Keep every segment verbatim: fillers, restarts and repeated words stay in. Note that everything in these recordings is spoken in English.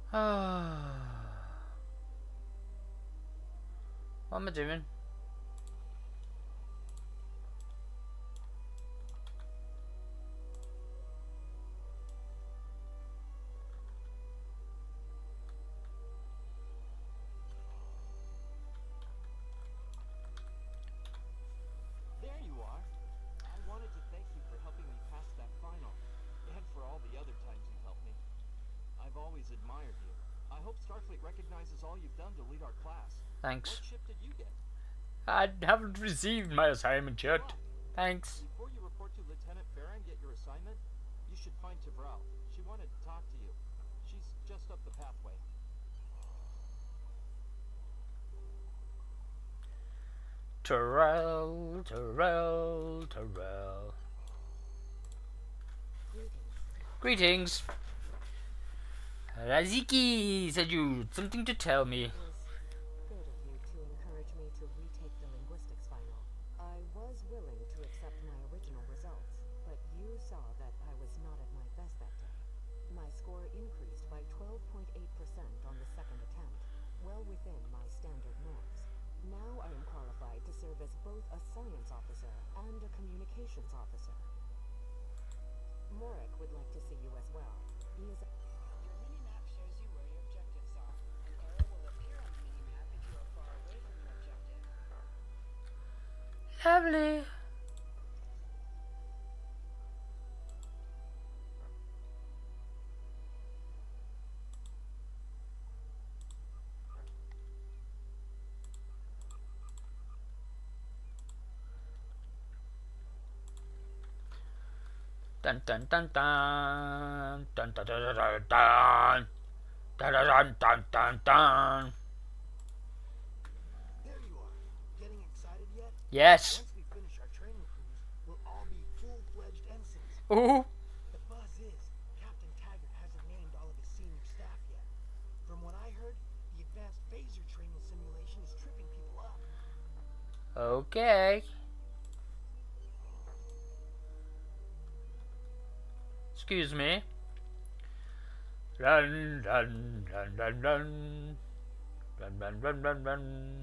What am I doing? There you are. I wanted to thank you for helping me pass that final, and for all the other times you've helped me. I've always admired you. I hope Starfleet recognizes all you've done to lead our class. Thanks. What ship did you get? I haven't received my assignment yet. Right. Thanks. Before you report to Lieutenant Farah and get your assignment, you should find Tavral. She wanted to talk to you. She's just up the pathway. Terrell, Terrell, Terrell. Greetings. Raziki said you had something to tell me. It was good of you to encourage me to retake the linguistics final. I was willing to accept my original results, but you saw that I was not at my best that day. My score increased by twelve point eight percent on the second attempt, well within my standard norms. Now I am qualified to serve as both a science officer and a communications officer. Morek would like to see you as well. He is... Your mini-map shows you where your objectives are. An arrow will appear on the mini-map if you are far away from your objective. Lovely. Dun dun dun dun dun dun dun dun dun dun dun dun dun dun. There you are. Getting excited yet? Yes. Once we finish our training cruise, we'll all be full-fledged ensigns. Ooh. The buzz is, Captain Taggart hasn't named all of his senior staff yet. From what I heard, the advanced phaser training simulation is tripping people up. Okay. Excuse me. Run, run, run, run, run. Run, run, run, run, run.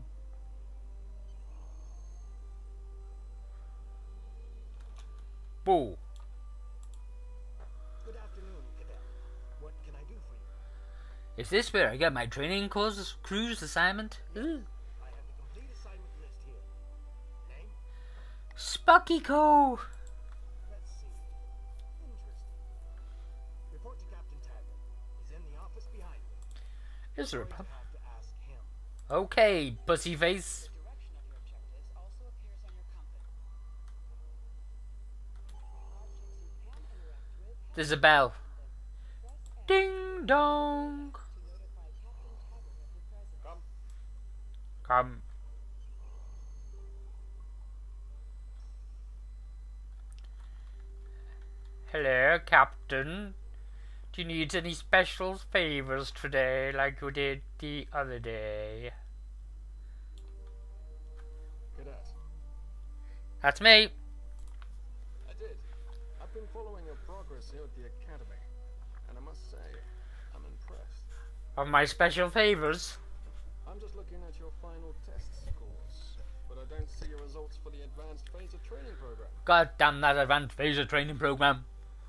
Boo. Good afternoon, Cadet. What can I do for you? Is this where I get my training course cruise assignment? Ooh. I have the complete assignment list here. Name? Spucky Co. Let's see. Interesting. Report to Captain Taggart. He's in the office behind me. Is there a Going to pub? have to ask him. Okay, pussy face. The direction of your objectives also appears on your compass. Objects you can interact with have There's a bell. press X Ding dong. to notify Captain Taggart of your presence. Come. Come. Hello, Captain. Do you need any special favors today like you did the other day? Cadet. That's me. I did. I've been following your progress here at the Academy, and I must say, I'm impressed. Of my special favors. I'm just looking at your final test scores, but I don't see your results for the Advanced Phaser Training Program. God damn that advanced phaser training program.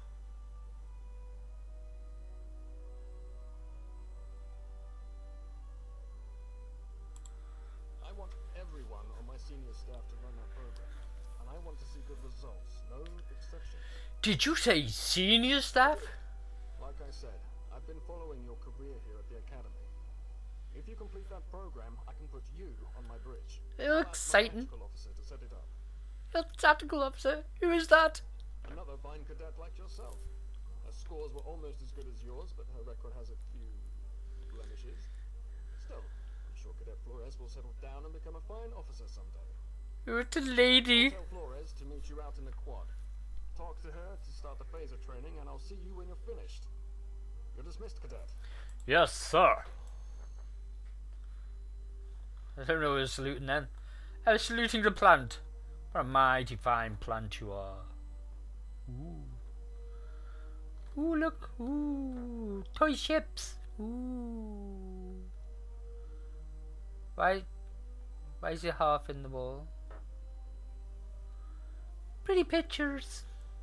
I want everyone on my senior staff to run that program, and I want to see good results, no exceptions. Did you say senior staff? Like I said, I've been following your career here at the Academy. If you complete that program, I can put you on my bridge. You're I'll ask my exciting. tactical officer to set it up. Your tactical officer. Who is that? Another fine cadet like yourself. Her scores were almost as good as yours, but her record has a few blemishes. Still, I'm sure Cadet Flores will settle down and become a fine officer someday. You're a lady. I'll tell Flores to meet you out in the quad. Talk to her to start the phaser training, and I'll see you when you're finished. You're dismissed, Cadet. Yes, sir. I don't know who was saluting then. I was saluting the plant. What a mighty fine plant you are. Ooh. Ooh, look. Ooh. Toy ships. Ooh. Why? Why is it half in the wall? Pretty pictures.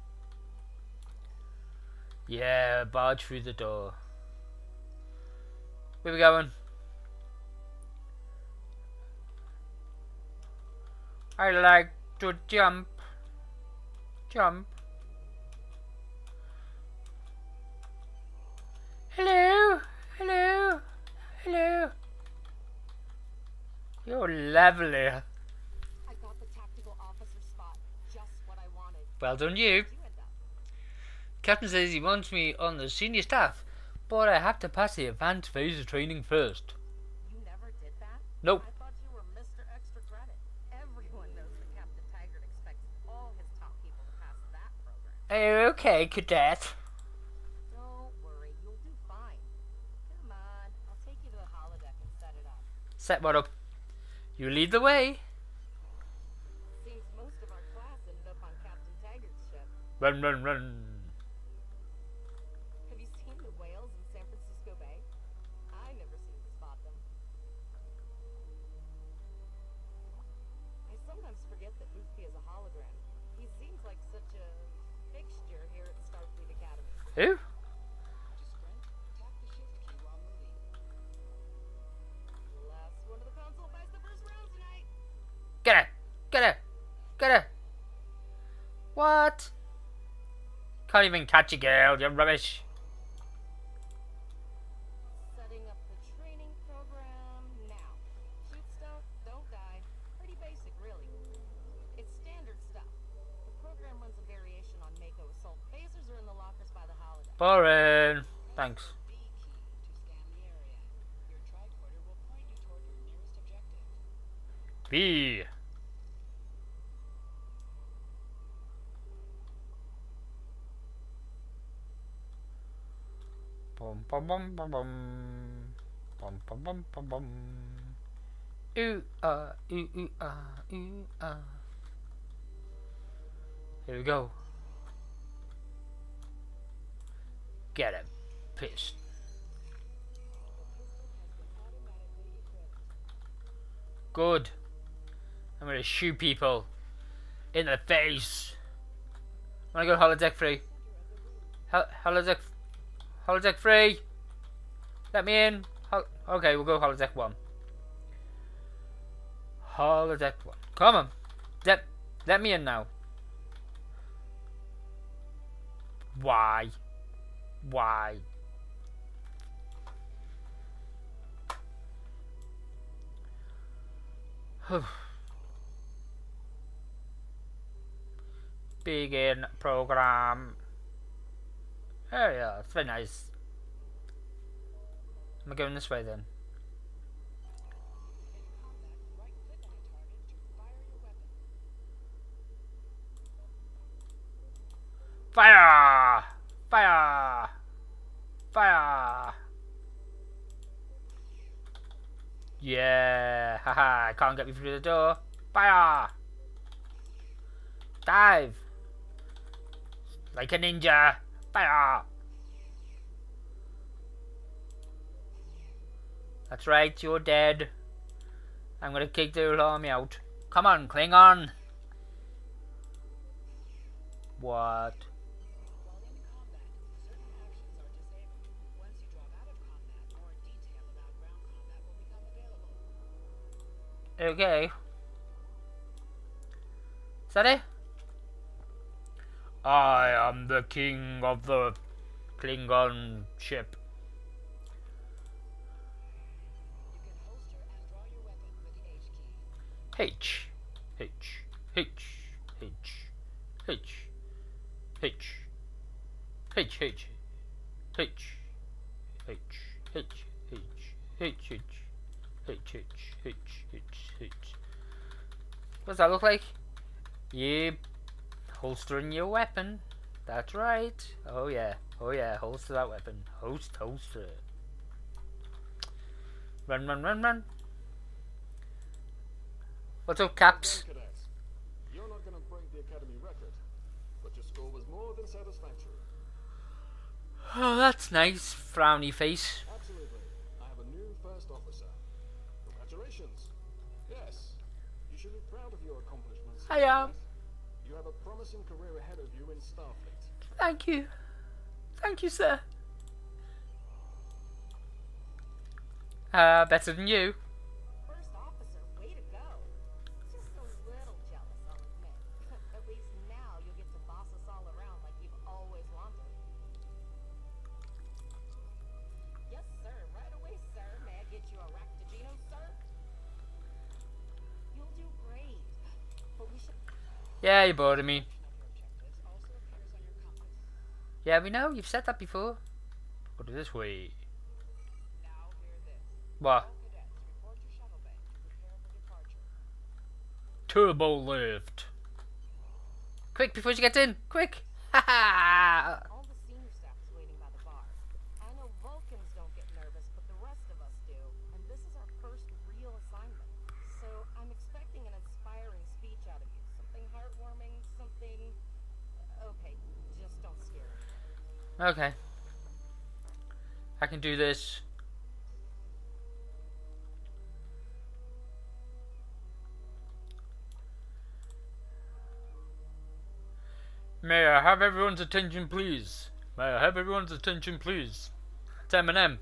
Yeah, barge through the door. Where we going? I like to jump. Jump. Hello. Hello. Hello. You're lovely. I got the tactical officer spot. Just what I wanted. Well done, you. You end up. Captain says he wants me on the senior staff, but I have to pass the advanced phase of training first. You never did that? Nope. I thought you were Mister Extra Credit. Everyone knows that Captain Taggart expects all his top people to pass that program. Okay, cadet. Don't worry, you'll do fine. Come on, I'll take you to the holodeck and set it up. Set what up? You lead the way. Seems most of our class ended up on Captain Taggart's ship. Run, run, run. Have you seen the whales in San Francisco Bay? I never seem to spot them. I sometimes forget that Boothby is a hologram. He seems like such a fixture here at Starfleet Academy. Who? To sprint, tap the shift key while moving. Last one of the console buys the first round tonight. Get it! Get it! Get it! What? Can't even catch a girl, you're rubbish. Setting up the training program now. Shoot stuff, don't die. Pretty basic, really. It's standard stuff. The program runs a variation on Mako Assault. Phasers are in the lockers by the holodeck. Boring. Thanks. B key to scan the area. Your tricorder will point you toward your nearest objective. B. Bum bum bum bum bum. Bum bum bum bum bum. Ooh ah ooh ooh ah ooh ah. Here we go. Get him. Pissed. Good. I'm gonna shoot people in the face. Wanna go holodeck free? Hol holodeck, holodeck free. Let me in. Hol okay, we'll go holodeck one. Holodeck one. Come on. Let let me in now. Why? Why? Begin program. Oh yeah, it's very nice. Am I going this way then? In combat, right-click on a target to fire your weapon. Fire! Fire! Fire! Yeah! Haha! Can't get me through the door. Fire! Dive! Like a ninja! Fire! That's right, you're dead. I'm gonna kick the whole army out. Come on, Klingon! What? While in combat, certain actions are disabled. Once you drop out of combat, more detail about ground combat will become available. Okay. Is that it? I am the king of the Klingon ship. You can holster and draw your weapon with the H key. H. H. H. H. H. H. H. H. H. H. H. H. H. H. H. H. H. H. H. What does that look like? Yep. Holstering your weapon. That's right. Oh yeah. Oh yeah. Holster that weapon. Host, holster. Run, run, run, run. What's up, Caps? Well done, cadets. You're not going to break the academy record, but your score was more than satisfactory. Oh, that's nice. Frowny face. Absolutely. I am. You have a promising career ahead of you in Starfleet. Thank you. Thank you, sir. Uh, better than you. First officer, way to go. Just a little jealous, I'll admit. At least now you'll get to boss us all around like you've always wanted. Yes, sir. Right away, sir. May I get you a Ractagino, sir? You'll do great. But we should... Yeah, you bored of me. Objectives also appears on your compass. Yeah, we know. You've said that before. Go this way. Now hear this. What? All cadets report to shuttle bay to prepare for departure. Turbo lift. Quick, before she gets in. Quick. Ha ha. All the senior staff is waiting by the bar. I know Vulcans don't get nervous, but the rest of us do. And this is our first real assignment. So I'm expecting an inspiring speech out of you. Something heartwarming, something... Okay, just don't scare me. Okay. I can do this. May I have everyone's attention, please? May I have everyone's attention, please? It's Eminem.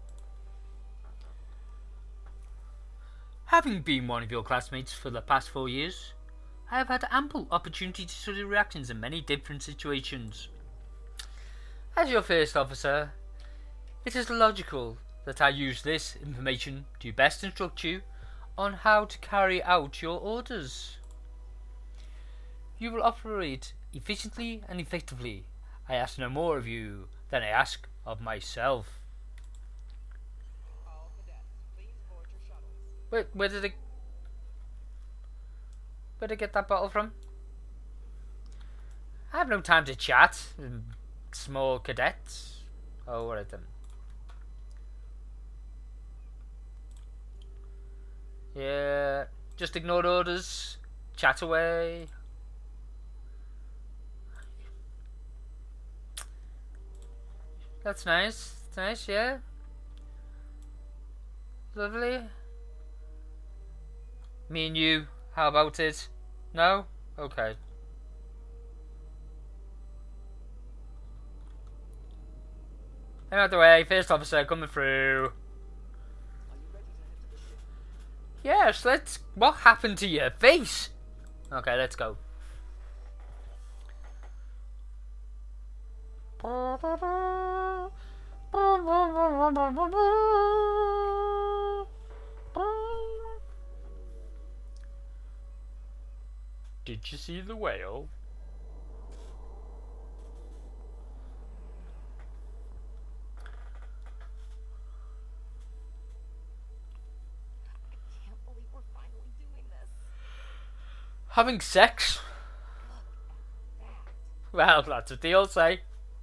Having been one of your classmates for the past four years, I have had ample opportunity to study reactions in many different situations. As your first officer, it is logical that I use this information to best instruct you on how to carry out your orders. You will operate efficiently and effectively. I ask no more of you than I ask of myself. All cadets, please board your shuttles. Wait, where did I... Where did I get that bottle from? I have no time to chat. Small cadets. Oh, alright then. Yeah, just ignore orders. Chat away. That's nice. That's nice, yeah. Lovely. Me and you, how about it? No? Okay. I'm out the way, first officer coming through. Are you ready to head to the ship? Yes, let's... What happened to your face? Okay, let's go. Did you see the whale? I can't believe we're finally doing this. Having sex? That. Well, that's what they all say.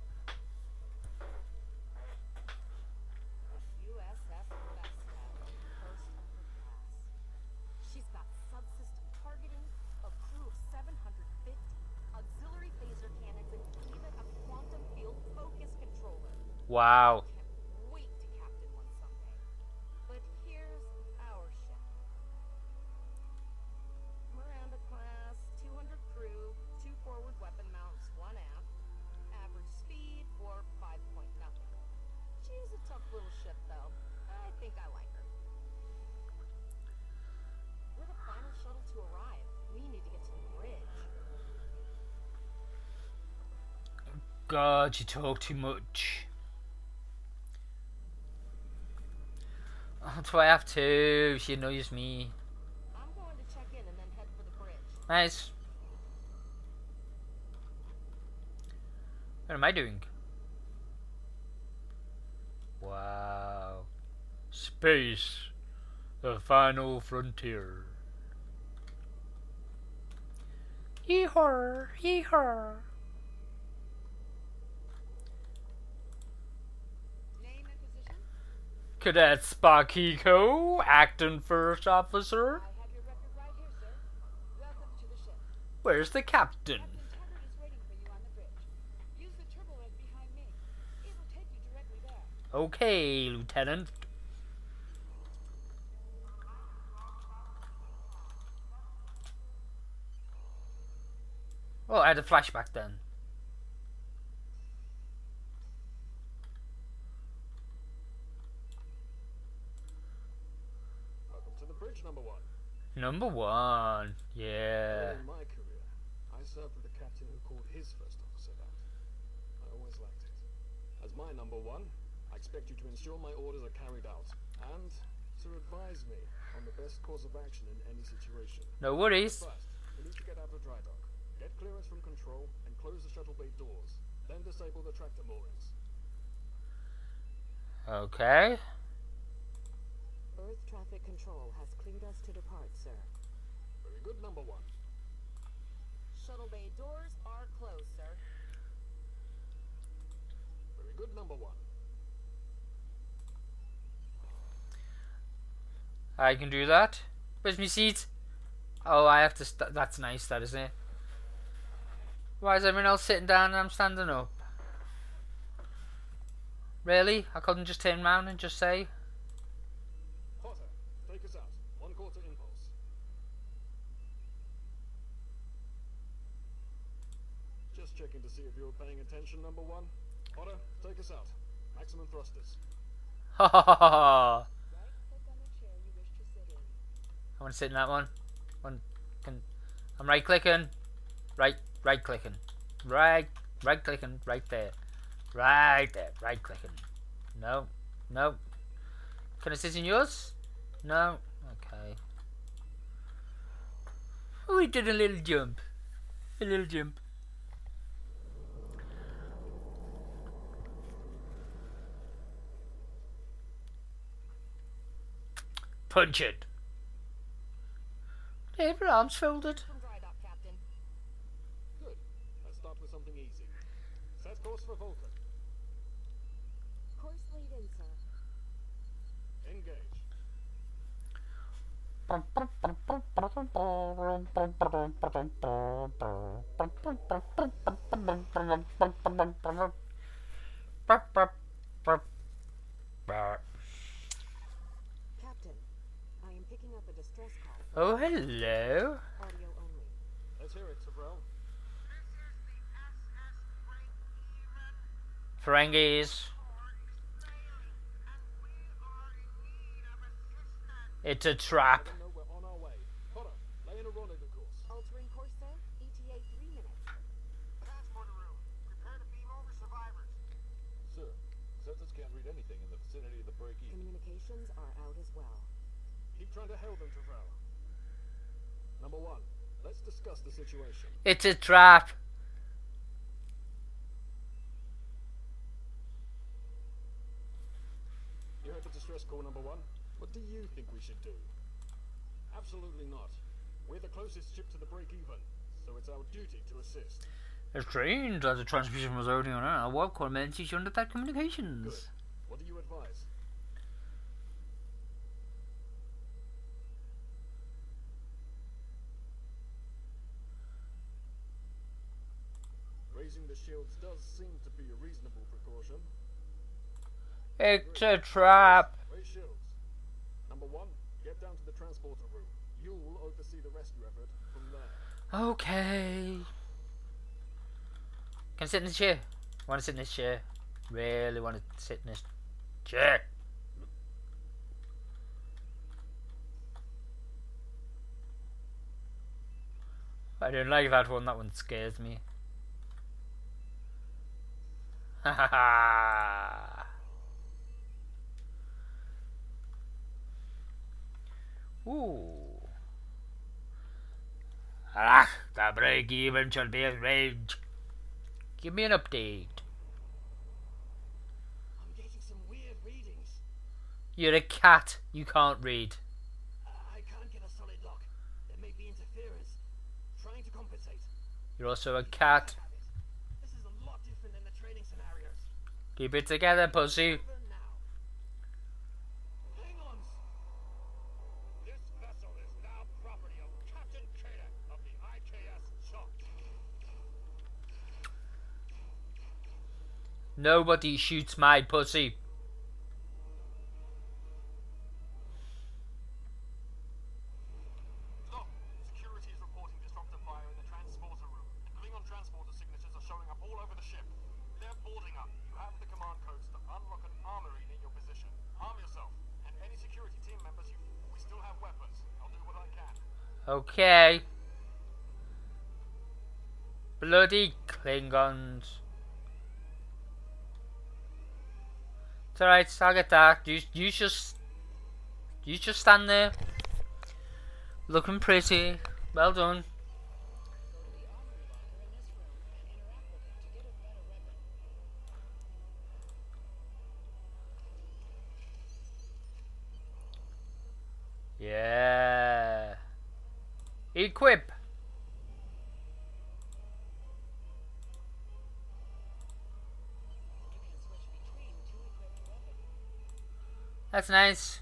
U S S Vesta, first of her class. She's got subsystem targeting, a crew of seven hundred fifty, auxiliary phaser cannons, and even a quantum field focus controller. Wow. Can't wait to captain one someday. But here's our ship. Miranda class, two hundred crew, two forward weapon mounts, one aft. Average speed, warp five point nothing. She's a tough little ship, though. I think I like her. We're the final shuttle to arrive. We need to get to the bridge. God, you talk too much. That's why I have to. She annoys me. I'm going to check in and then head for the bridge. Nice. What am I doing? Wow. Space. The final frontier. Yee-haw, yee-haw. Name and position? Cadet Sparkiko, acting first officer. I have your record right here, sir. Welcome to the ship. Where's the captain? Captain Taggart is waiting for you on the bridge. Use the turbo lift behind me. It will take you directly there. Okay, Lieutenant. had a flashback then. Welcome to the bridge, number one. Number one. Yeah. Early in my career, I served with a captain who called his first officer that. I always liked it. As my number one, I expect you to ensure my orders are carried out, and to advise me on the best course of action in any situation. No worries. First, we need to get out of dry dock, get clearance from control, and close the shuttle bay doors. Then disable the tractor moorings. Okay. Earth traffic control has cleared us to depart, sir. Very good, number one. Shuttle bay doors are closed, sir. Very good, number one. I can do that. Where's my seat? Oh, I have to. St that's nice, that isn't it? Why is everyone else sitting down and I'm standing up? Really? I couldn't just turn around and just say. Potter, take us out. One quarter impulse. Just checking to see if you were paying attention, number one. Potter, take us out. Maximum thrusters. Ha ha ha ha. Right click on the chair you wish to sit in. I want to sit in that one. One. Can. I'm right clicking. Right. Right clicking. Right. Right clicking. Right there. Right there. Right clicking. No. No. Can I sit in yours? No. Okay. Oh, we did a little jump. A little jump. Punch it. Have your arms folded. From dry dock, Captain. Good. Let's start with something easy. Set course for Vulcan. Course laid in, sir. Engage. Captain, I am picking up a distress call. Oh, hello. Audio only. Let's hear it, Savrel. Ferengis. It's a trap. Let them know we're on our way. Potter, lay in a rendezvous course. Altering course, sir. E T A three minutes. Transporter room. Prepare to beam over survivors. Sir, sensors can't read anything in the vicinity of the break-even. Communications are out as well. Keep trying to hail them, Savrel. Number one, let's discuss the situation. It's a trap. You heard the distress call, number one. What do you think we should do? Absolutely not. We're the closest ship to the break-even, so it's our duty to assist. It's strange that the transmission was already on our work communication under that communications. Good. What do you advise? Raising the shields does seem to be a reasonable precaution. It's a trap. Raise shields. Number one, get down to the transporter room. You'll oversee the rescue effort from there. Okay. Can I sit in this chair? I want to sit in this chair. Really want to sit in this chair. I don't like that one. That one scares me. Ha ha ha. Ooh. Ah, the break even shall be arranged. Give me an update. I'm getting some weird readings. You're a cat. You can't read. Uh, I can't get a solid lock. There may be interference. Trying to compensate. You're also a cat. This is a lot different than the training scenarios. Keep it together, pussy. Over now. Hang on. This vessel is now property of Captain Kada of the I K S Shock. Nobody shoots my pussy. Look, security is reporting disruptor fire in the transporter room. Klingon transporter Okay. Bloody Klingons. It's alright, I'll get that. You, you just... You just stand there. Looking pretty. Well done. Yeah. Equip. That's nice.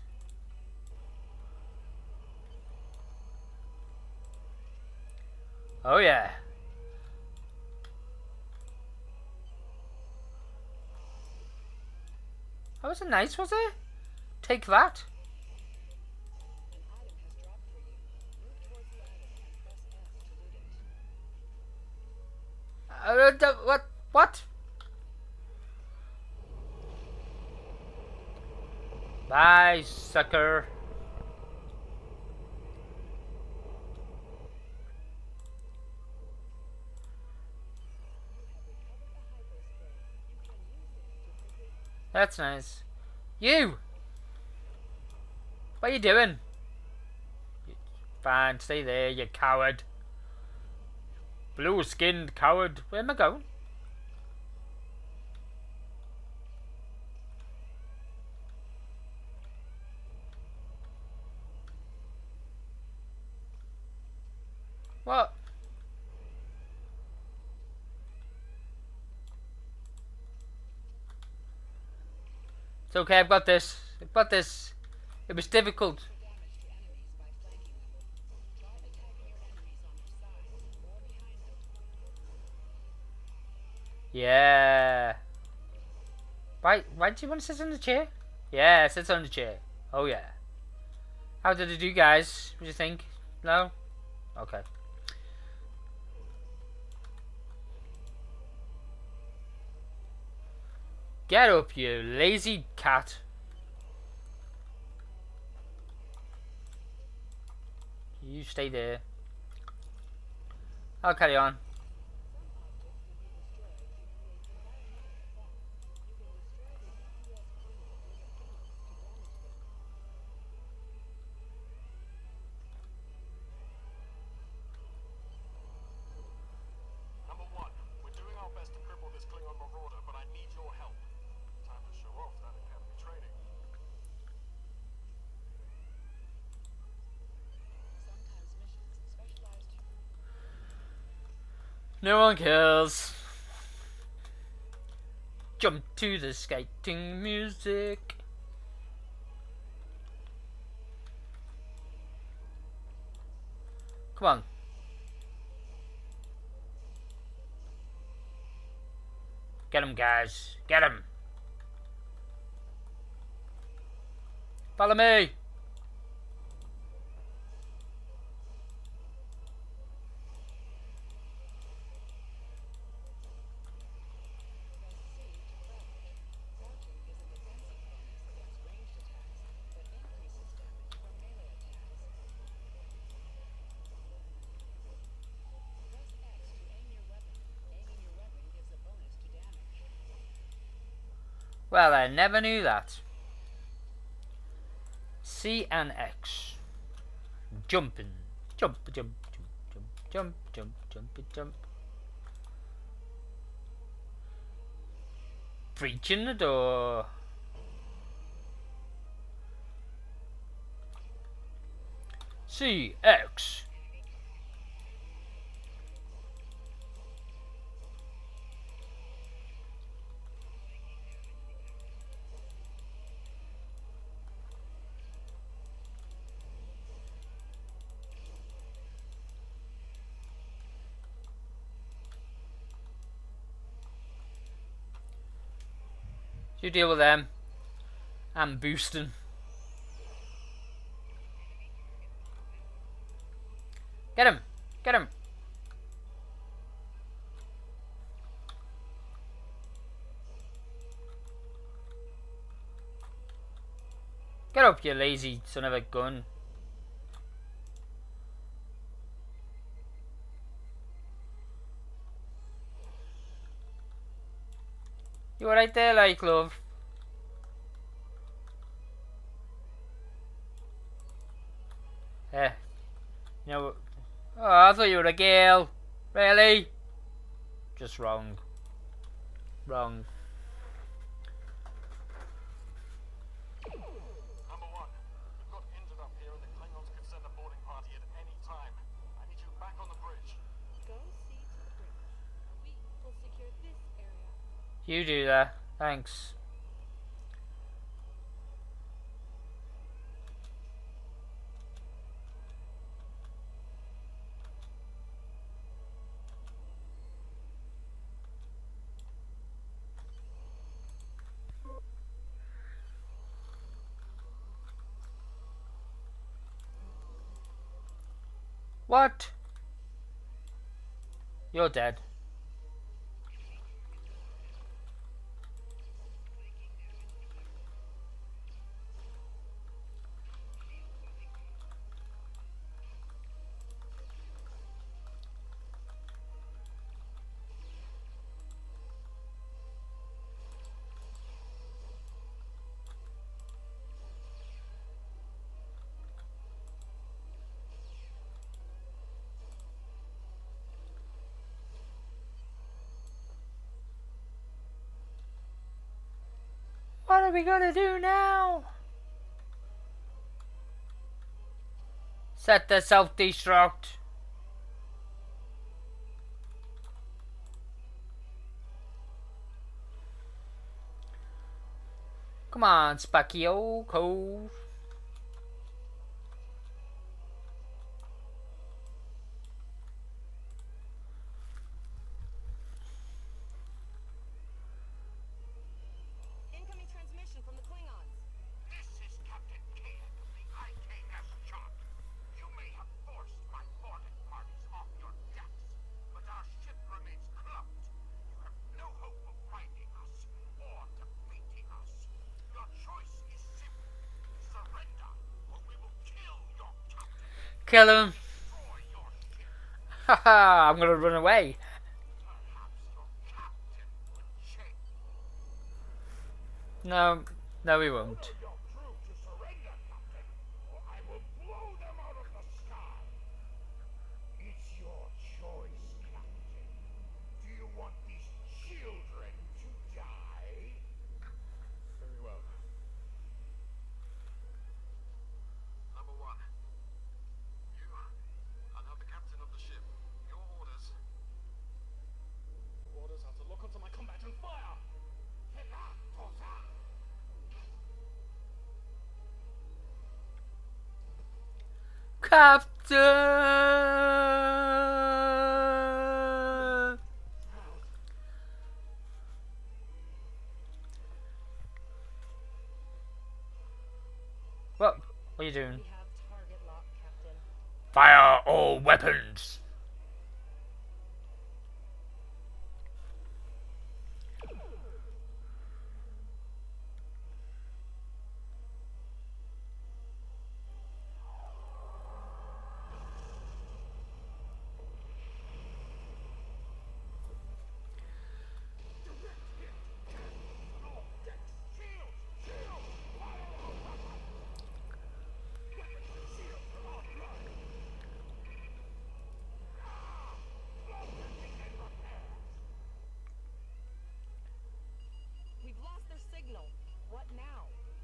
Oh yeah. That wasn't nice, was it? Take that. Uh, d- what? What? Bye, sucker. That's nice. You! What are you doing? Fine, stay there, you coward. Blue-skinned coward. Where am I going? What? It's okay, I've got this. I've got this. It was difficult. Yeah. Why, why do you want to sit on the chair? Yeah, sit on the chair. Oh yeah. How did it do, guys? What do you think? No? Okay. Get up, you lazy cat. You stay there. I'll carry on. Number one, we're doing our best to cripple this Klingon marauder, but I need your help. Time to show off that academy training. Sometimes missions in specialized No one cares. Jump to the skating music. Come on. Get him, guys. Get him. Follow me. Well, I never knew that. C and X. Jumping. Jump, jump, jump, jump, jump, jump, jump, jump. Breaching the door. C, X. You deal with them. I'm boosting. Get him! Get him! Get up, you lazy son of a gun. You were right there, like, love. Eh. You know, oh, I thought you were a girl. Really? Just wrong. Wrong. Number one, we've got injured up here and the Klingons could send a boarding party at any time. I need you back on the bridge. Go see to the bridge. We will secure this area. You do that. Thanks. What? You're dead. What are we gonna do now? Set the self-destruct. Come on, Spacchio Cove. Incoming transmission from the Klingons. This is Captain Kane of the I K S Shock. You may have forced my boarding parties off your decks, but our ship remains cloaked. You have no hope of finding us or defeating us. Your choice is simple. Surrender, or we will kill your captain, Kill him. destroy your ship. Haha, I'm gonna run away. Perhaps your captain will change. No, no, we won't. Your crew to surrender, Captain, or I will blow them out of the sky. It's your choice, Captain. Do you want these children to die? Very well. Number one, you are now the captain of the ship. Your orders. Orders are to lock onto my combat and fire. Captain! What? What are you doing? We have target lock, Captain. Fire all weapons! We've lost their signal. What now?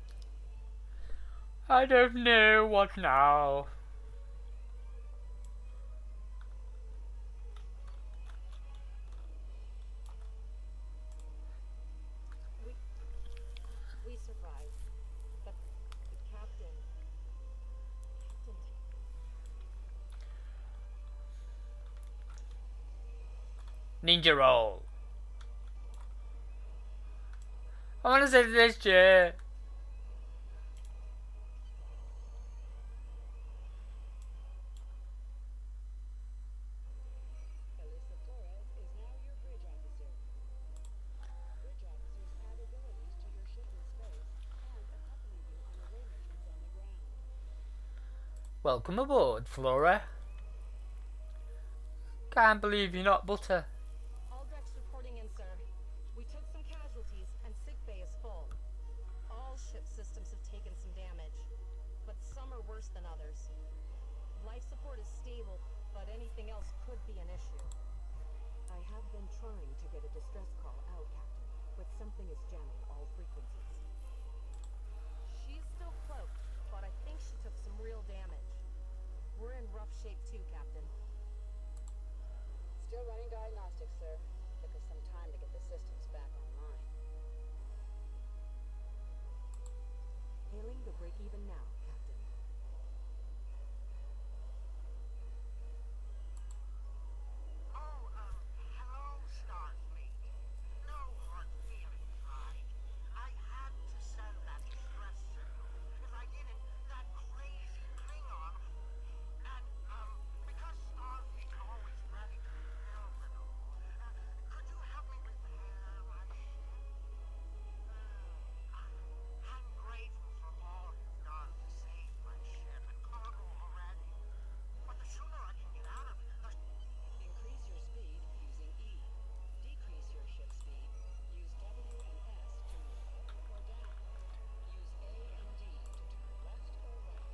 I don't know what now. We we survived, but the captain, Captain. Ninja roll. I want to say this chair. Elisa Flores is now your bridge officer. Bridge officers add abilities to your ship in space and accompany you on away missions on the ground. Welcome aboard, Flora. Can't believe you're not butter. Aldrex reporting in, sir. We took some casualties, are worse than others. Life support is stable, but anything else could be an issue. I have been trying to get a distress call out, Captain, but something is jamming all frequencies. She's still cloaked, but I think she took some real damage. We're in rough shape too, Captain. Still running diagnostics, sir. Took us some time to get the systems back online. Hailing the break-even now, Captain. Oh, um, hello, Starfleet. No hard feelings, right? I had to send that distress signal. If I didn't, that crazy Klingon. And, um, because Starfleet are always ready to help and all, uh, could you help me repair my ship? Uh, I'm grateful for all you've done to save my ship and cargo already. But the sooner I can get out of here, the Increase your speed using E. Decrease your ship speed. Use W and S to move up or down. Use A and D to turn left or right.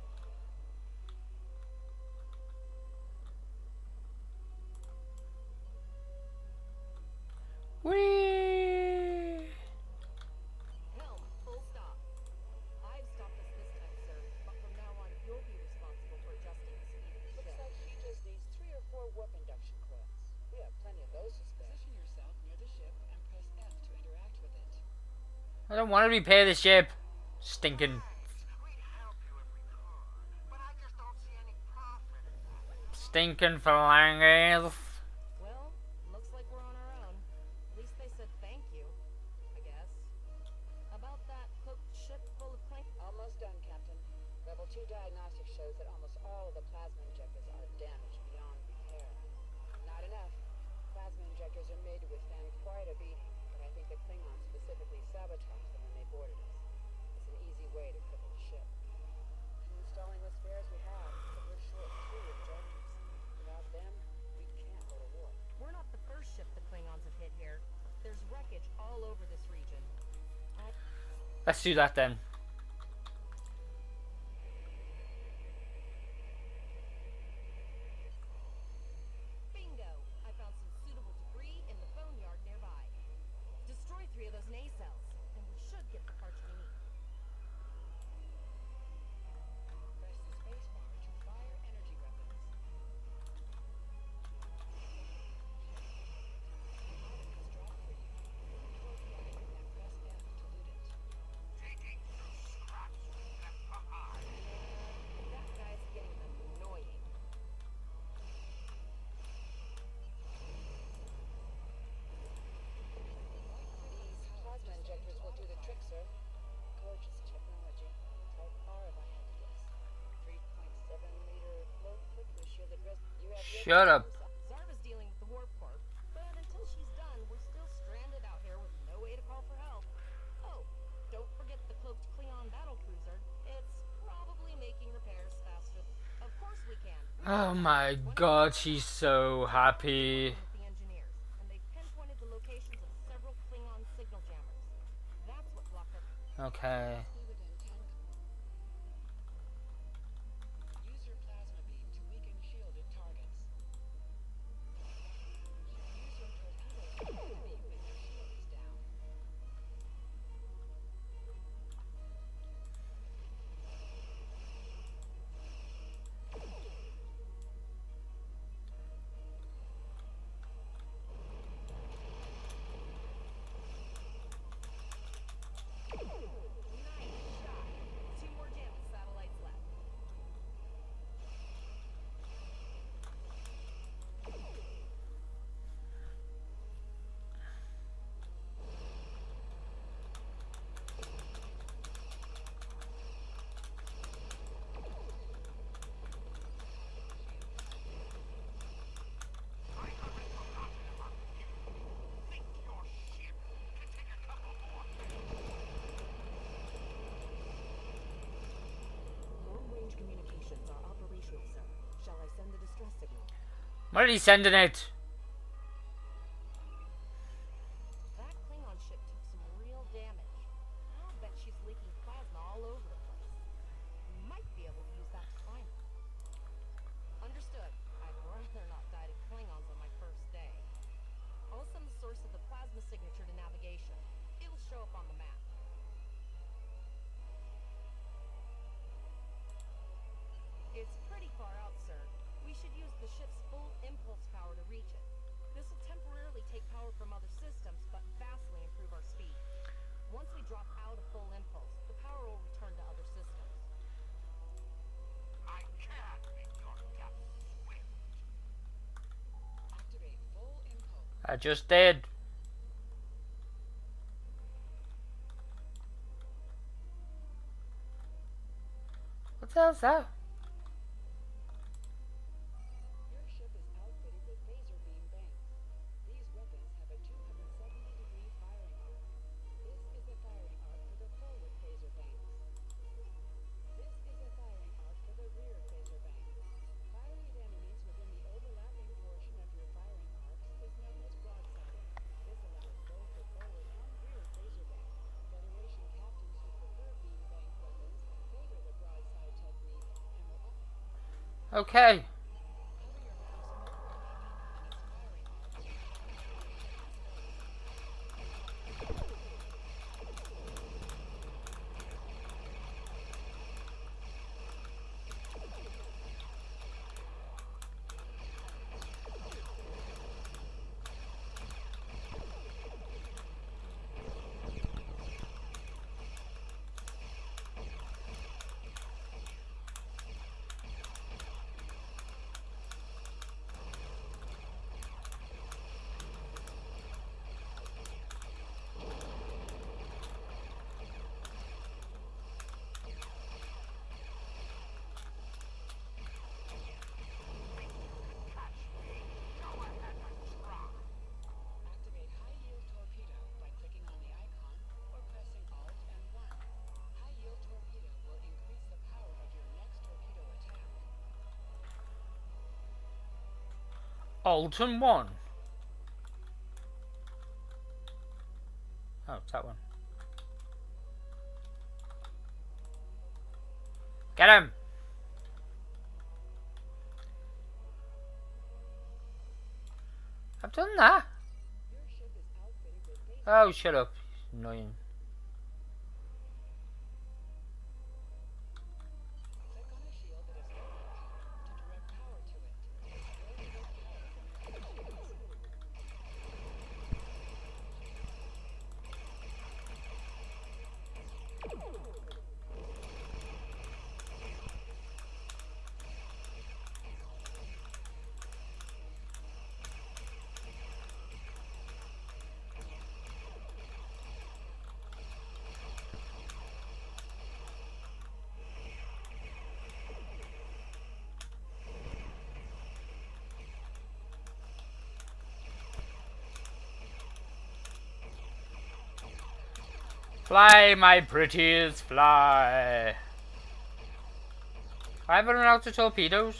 Whee! Helm, full stop. I've stopped us this time, sir, but from now on you'll be responsible for adjusting the speed of the Looks ship. like she just needs three or four warp induction coils. We have plenty of those to spare. Position yourself near the ship and press F to interact with it. I don't want to repair the ship. Stinking, Thanks. We'd help you if we could, but I just don't see any profit in that. stinking phalanges. Well, looks like we're on our own. At least they said thank you, I guess. About that cloaked ship full of clank. Almost done, Captain. Level two diagnostics shows that almost all of the plasma injectors are damaged beyond repair. Not enough. Plasma injectors are made to withstand quite a beating, but I think the Klingons specifically sabotaged them when they boarded us. It's an easy way to cripple a ship. I'm installing what spares we have, but we're short two injectors. Without them, we can't go to war. We're not the first ship the Klingons have hit here. There's wreckage all over this region. I Let's do that then. Bingo! I found some suitable debris in the boneyard nearby. Destroy three of those nacelles, and we should get the parts we need. Press the spacebar to fire energy weapons. Item has dropped for you. Move towards the item and press F to loot it. Taking those scraps we left behind. That guy's getting annoying. These plasma injectors will do the trick, sir. Gorgeous technology. Type R, if I had to guess. three point seven liter float quickly shielded res- You have your Shut up. Zarva's dealing with the warp core, but until she's done, we're still stranded out here with no way to call for help. Oh, don't forget the cloaked Klingon battle cruiser. It's probably making repairs faster. Of course we can. Oh my god, she's so happy. With the engineers, and they've pinpointed the locations of several Klingon signal jammers. That's what blocked our. Okay. fluid and ten. Use your plasma beam to weaken shielded targets. Use your torpedo to enemy when your shield is down. Where are you sending it? That Klingon ship took some real damage. I'll bet she's leaking plasma all over the place. Might be able I just did. What the hell's that? Your ship is outfitted with phaser beam banks. These weapons have a two hundred seventy degree firing arc. This is the firing arc for the forward phaser banks. This is the firing arc for the rear phaser banks. Firing at enemies within the overlapping portion of your firing arcs is known as broadsiding. This allows both the forward and rear phaser banks. Federation captains who prefer beam bank weapons favor the broadside technique and will often Okay. activate high-yield torpedo by clicking on the icon or pressing Alt and one. High-yield torpedo will increase the power of your next torpedo attack. Alt and one. Oh, it's that one. Get him! I've done that. Your ship is outfitted with phaser Oh, shut up. Annoying. Click on a shield that is located to direct power to it. Or direct power from your shields. Fly, my pretties, fly. I haven't run out of torpedoes.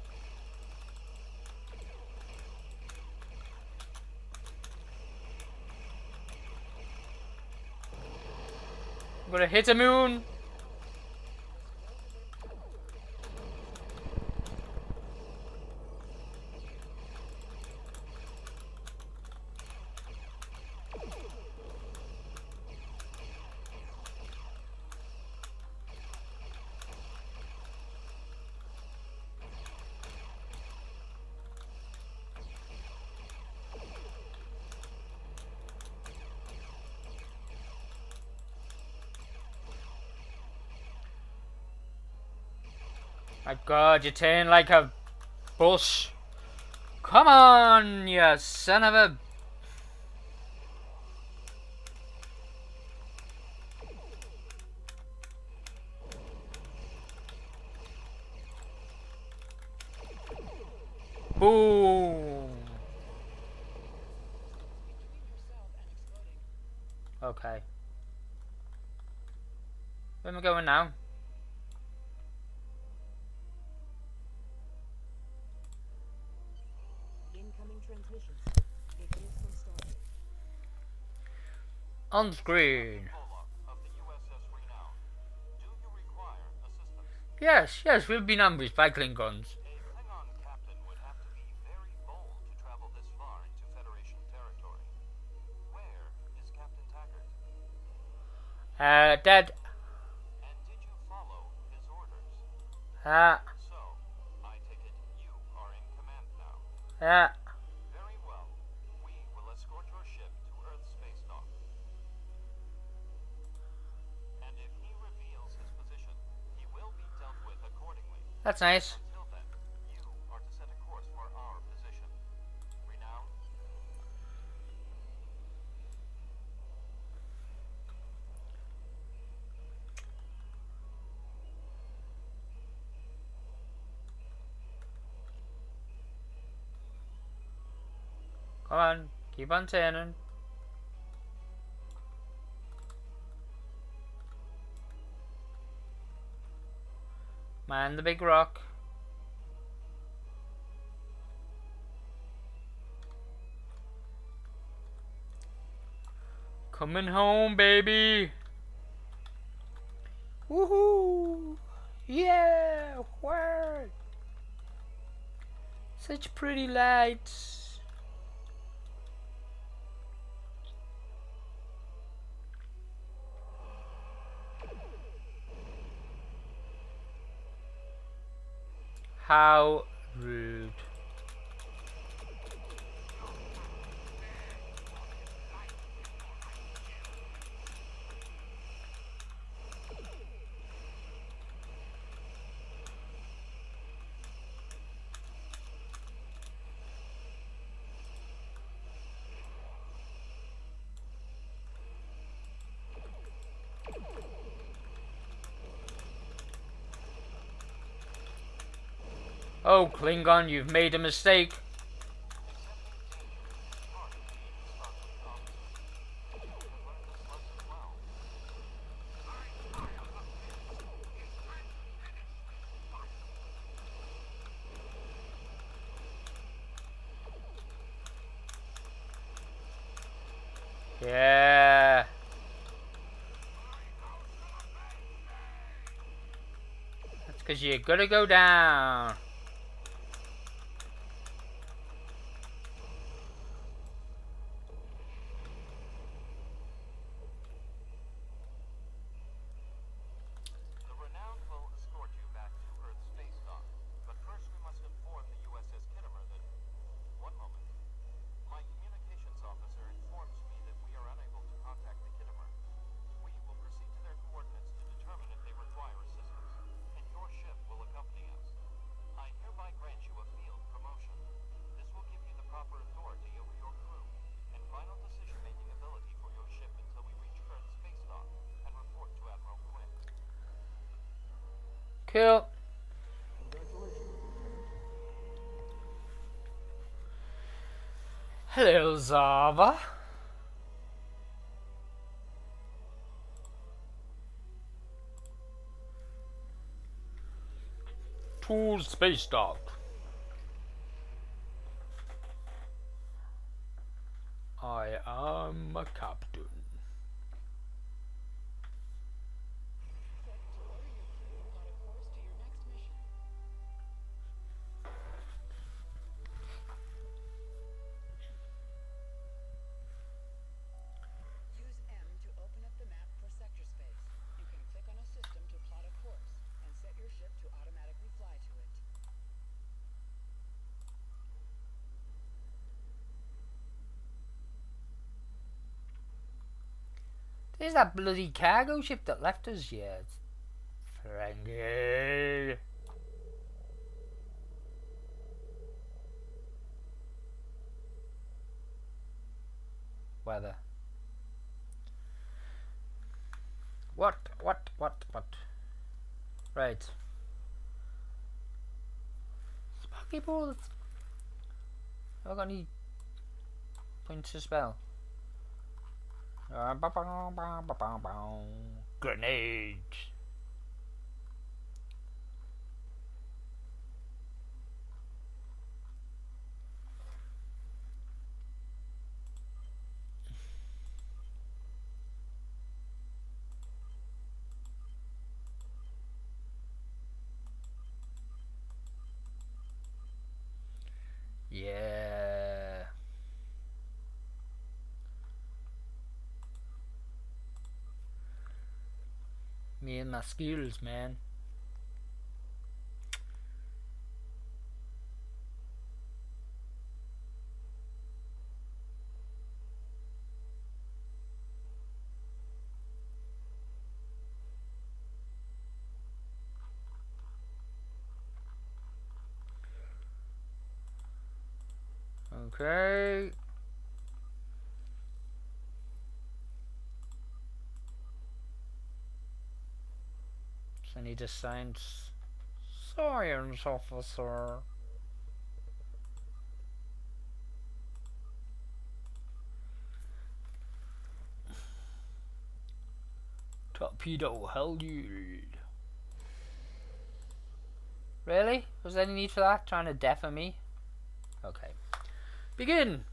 I'm gonna hit a moon. My God, you turn like a bus. Come on, you son of a... Boom. Okay. Where am I going now? Incoming transmissions. It is from Stargate. On screen. Of the U S S Renown. Do you require assistance? Yes, yes, we've been ambushed by Klingons. A Klingon captain would have to be very bold to travel this far into Federation territory. Where is Captain Taggart? Uh, dead. And did you follow his orders? Uh, So, I take it you are in command now. uh, Very well. We will escort your ship to Earth Space Dock. And if he reveals his position, he will be dealt with accordingly. that's nice. Until then, you are to set a course for our position. Renown? Come on, keep on turning. Man the big rock. Coming home, baby. Woohoo! Yeah, word. Such pretty lights. How rude. Oh, Klingon, you've made a mistake. Yeah. That's because you're gonna go down. Cool. Hello, Zava. To space dock. I am a captain. There's that bloody cargo ship that left us yet. Ferengi. Weather. What? What? What? What? Right. Sparky balls. Have I got any points to spell? Uh, ba -ba -ba -ba -ba -ba. Grenade. Yeah. Me and my skills, man. Okay. So I need a science science officer. Torpedo halyard. Really? Was there any need for that? Trying to deafen me? Okay. Begin!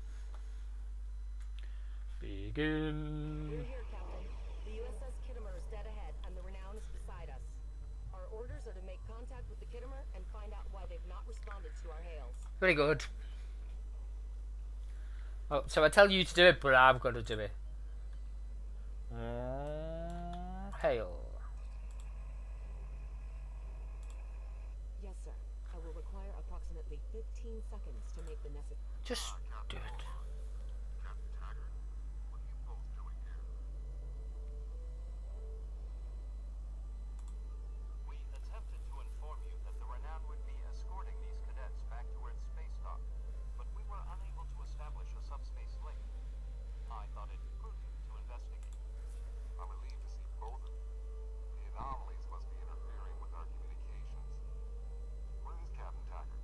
Begin. We're here, Captain. The U S S Kittimer is dead ahead, and the Renown is beside us. Our orders are to make contact with the Kittimer and find out why they've not responded to our hails. Very good. Oh, so I tell you to do it, but I've got to do it. Uh, hail. Yes, sir. I will require approximately fifteen seconds to make the necessary... Just do it. Captain Taggart, what are you both doing here? We attempted to inform you that the Renown would be escorting these cadets back to Earth's space dock, but we were unable to establish a subspace link. I thought it prudent to investigate. I'm relieved to see both of you. The anomalies must be interfering with our communications. Where is Captain Taggart?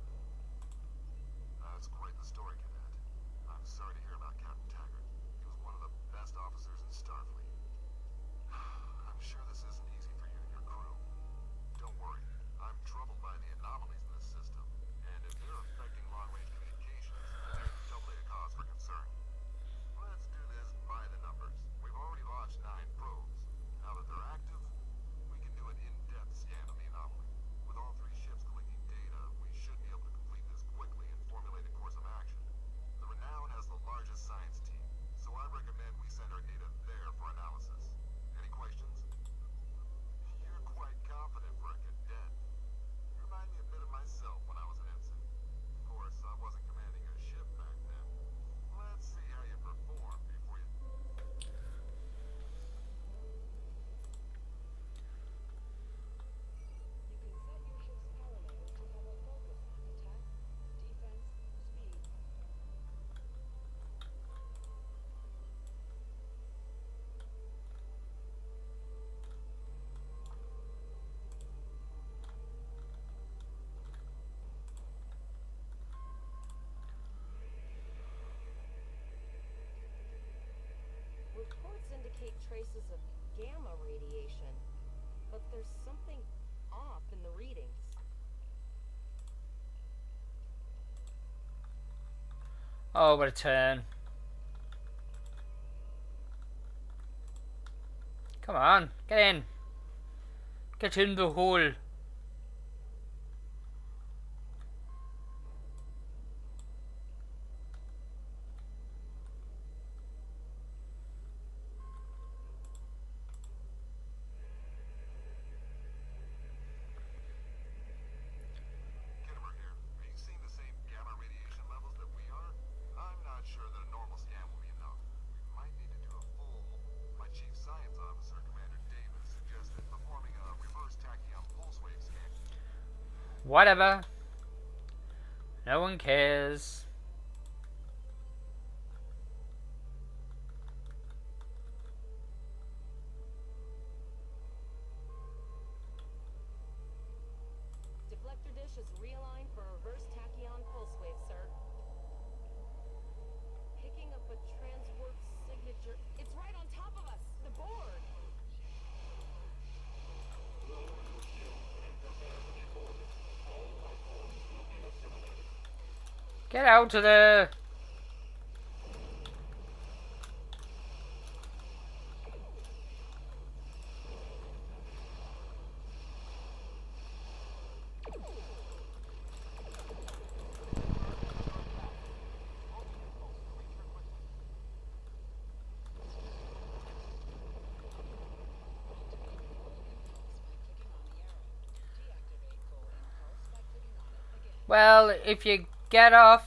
That's quite the story, Cadet. I'm sorry to hear about Captain Taggart. He was one of the best officers in Starfleet. I'm sure this isn't easy for you and your crew. Don't worry. I'm troubled by the anomalies in this system. And if they're affecting long-range communications, then there's doubly a cause for concern. Let's do this by the numbers. We've already launched nine probes. Now that they're active, we can do an in-depth scan of the anomaly. With all three ships collecting data, we should be able to complete this quickly and formulate a course of action. The Renown has the largest science team, so I recommend we send our data there for analysis. Any questions? You're quite confident for a cadet. You remind me a bit of myself when I was an ensign. Of course, I wasn't commanding a ship back then. Let's see how you perform before you... You can set your ship's power levels to have a focus on attack, defense, speed. Reports indicate traces of gamma radiation, but there's something off in the readings. Oh, what a turn. Come on, get in. Get in the hole. Kittimer here. Are you seeing the same gamma radiation levels that we are? I'm not sure that a normal scan will be enough. We might need to do a full... My chief science officer, Commander Davis, suggested performing a reverse tachyon pulse wave scan. Whatever. No one cares. Deflector dish is realigned for reverse tachyon pulse wave, sir. Picking up a transwarp signature. It's right on top of us! The board! Get out of there. Well, if you get off.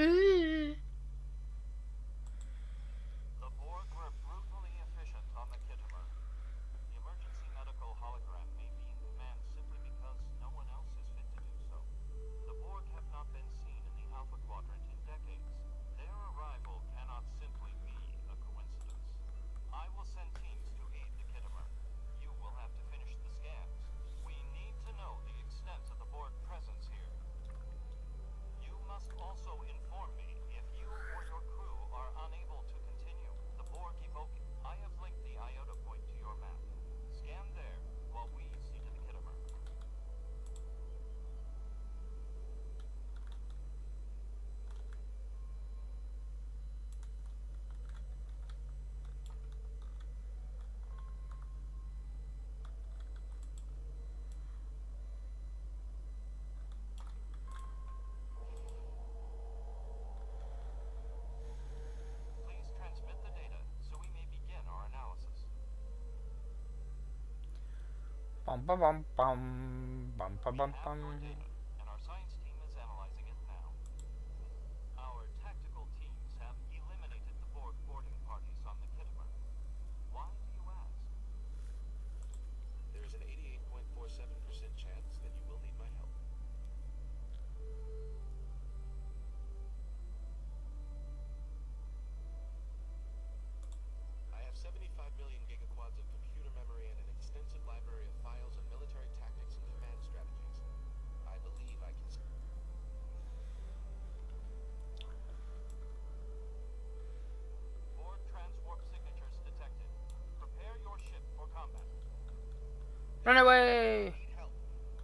The Borg were brutally efficient on the Kittimer. The emergency medical hologram may be in command simply because no one else is fit to do so. The Borg have not been seen in the Alpha Quadrant in decades. Their arrival cannot simply be a coincidence. I will send teams to aid the Kittimer. You will have to finish the scans. We need to know the extent of the Borg presence here. You must also inform me if you or your crew are unable to continue. The Borg evoke. I have linked the Iota point to your map. Scan there while we see to the Kittimer. Please transmit the data so we may begin our analysis. Bum bum bum bum bum bum bum We have bum. your data, and our science team is analyzing it now. Our tactical teams have eliminated the Borg boarding parties on the Kittimer. Why do you ask? There is an eighty-eight point four seven percent chance that you will need my help. I have seventy-five million gigaquads of computer memory and an extensive library of files on military tactics and command strategies. I believe I can... s- Borg transwarp signatures detected. Prepare your ship for combat. Run away! Need help.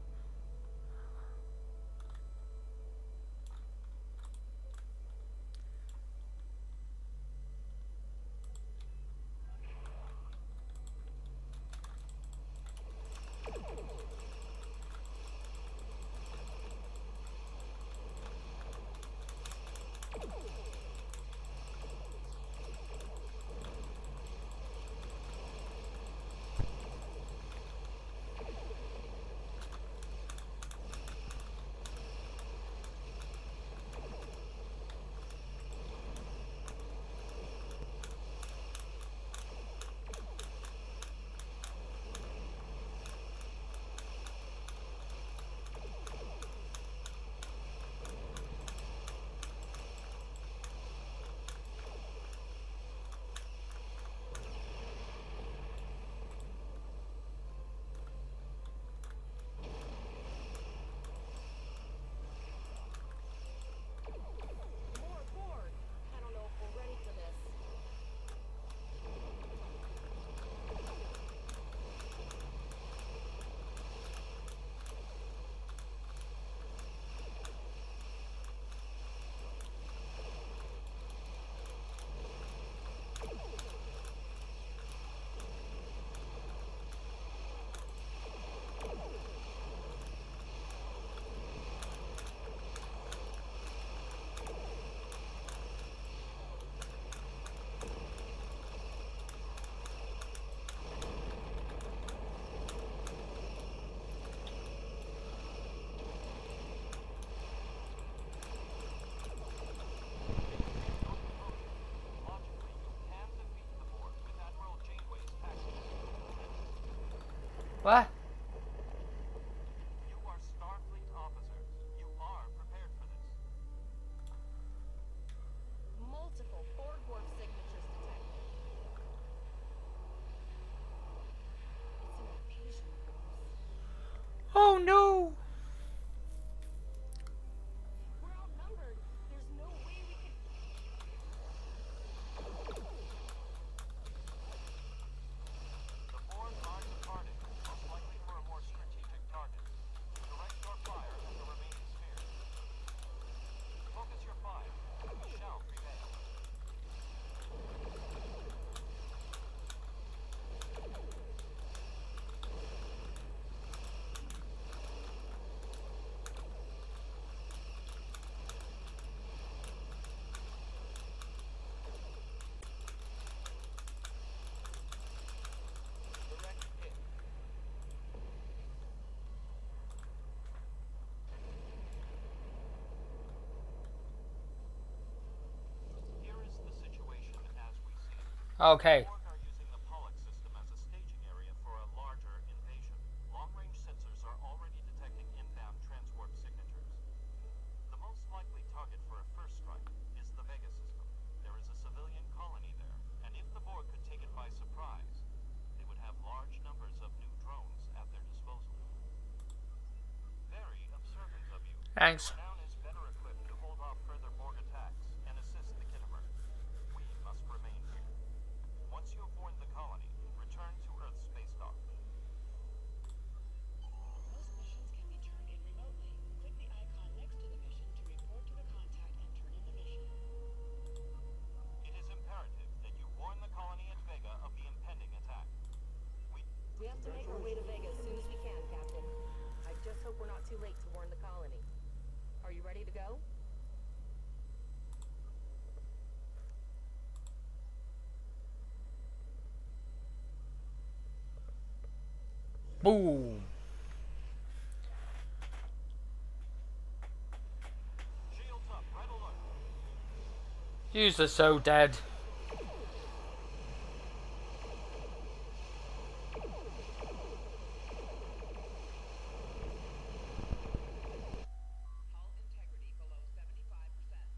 More Borg! I don't know if we're ready for this. Logically, you can defeat the Borg with Admiral Janeway's tactics. What? You are Starfleet officers. You are prepared for this. Multiple Borg warp signatures detected. It's an invasion force. Oh no! We're outnumbered. There's no way we could. The Borg are departing, most likely Okay. The Borg are using the Pollux system as a staging area for a larger invasion. Long-range sensors are already detecting inbound transwarp signatures. The most likely target for a first strike is the Vega system. There is a civilian colony there, and if the Borg could take it by surprise, they would have large numbers of new drones at their disposal. Very observant of you. Thanks. Renown is better equipped to hold off further Borg attacks and assist the Kittimer. We must remain here. Once you have warned the colony, return to Earth's space dock. Most missions can be turned in remotely. Click the icon next to the mission to report to the contact and turn in the mission. It is imperative that you warn the colony at Vega of the impending attack. We We have to make our way to Vega as soon as we can, Captain. I just hope we're not too late to warn the colony. Are you ready to go? Boom. shields up, red alert. Yous are so dead. Hull integrity below seventy-five percent.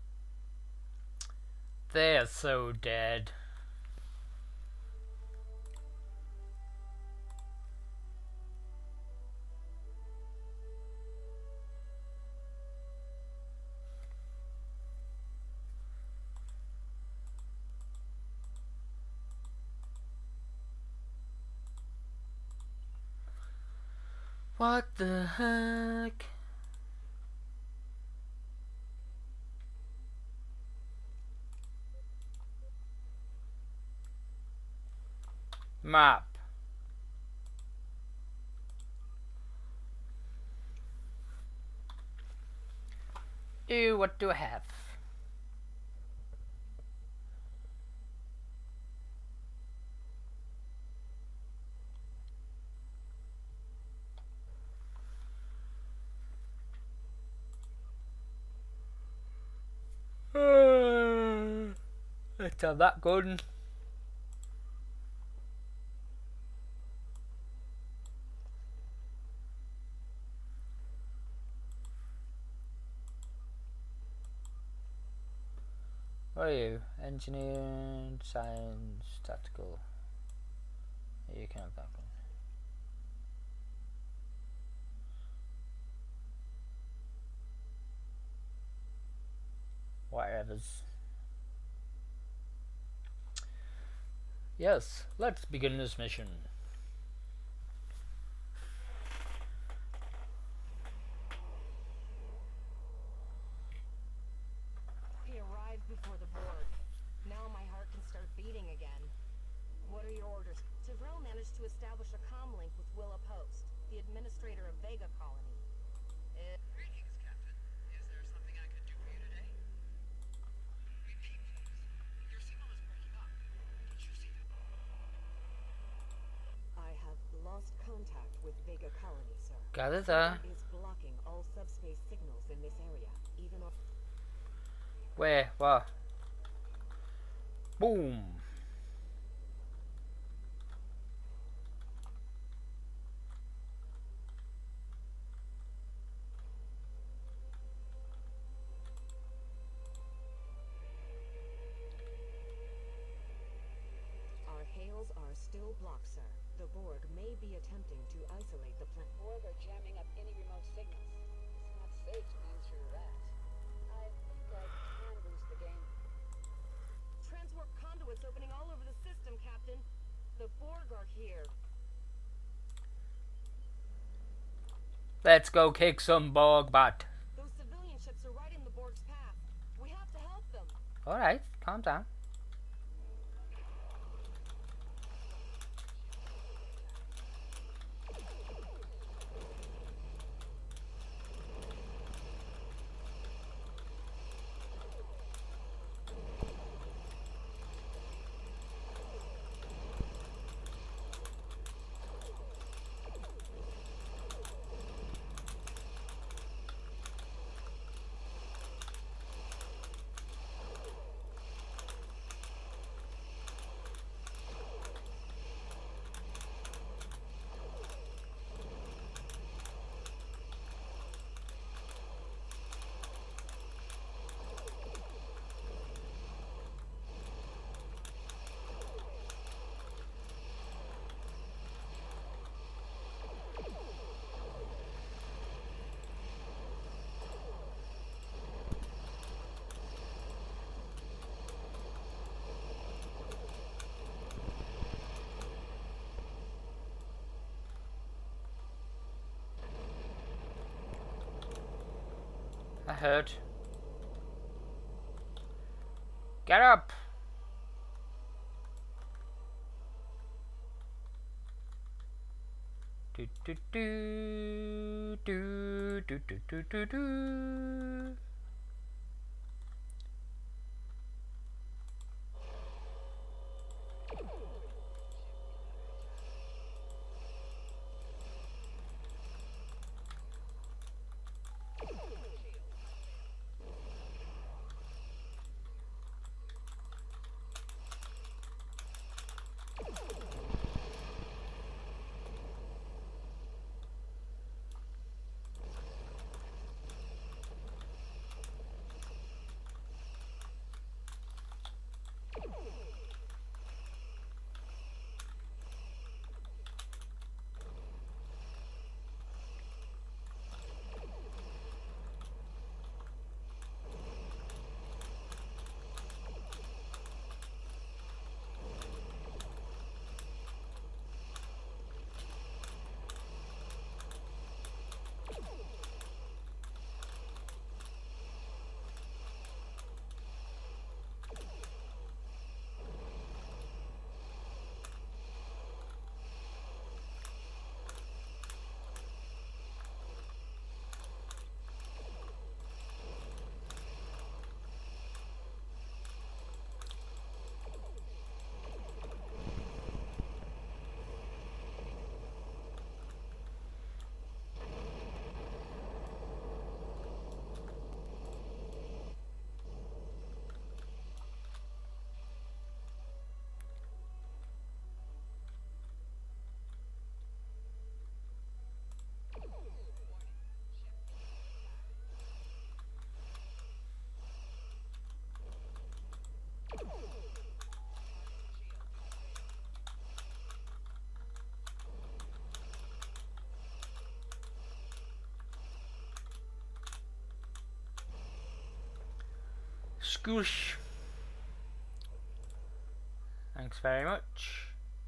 They're so dead. What the heck? Map. Ew, what do I have? Let's have that gun. What are you? Engineering, science, tactical. Yeah, you can have that one. Whatever's. Yes, let's begin this mission. We arrived before the Borg. Now my heart can start beating again. What are your orders? Tyrell managed to establish a comm link with Willa Post, the administrator of Vega Colony. Eh, Greetings, Captain. Is there something I could do for you today? Repeat, please. Your signal is breaking up. Did you see the... I have lost contact with Vega Colony, sir. Got it there. It is blocking all subspace signals in this area, even off. Where? What? Boom. Our hails are still blocked, sir. The Borg may be attempting to isolate the planet. Borg are jamming up any remote signals. It's not safe to answer that. I think I can lose the game. transwarp conduits opening all over the system, Captain. The Borg are here. Let's go kick some Borg butt. Those civilian ships are right in the Borg's path. We have to help them. Alright, calm down. heard. Get up! Do do do do do do do do do. Scoosh. Thanks very much.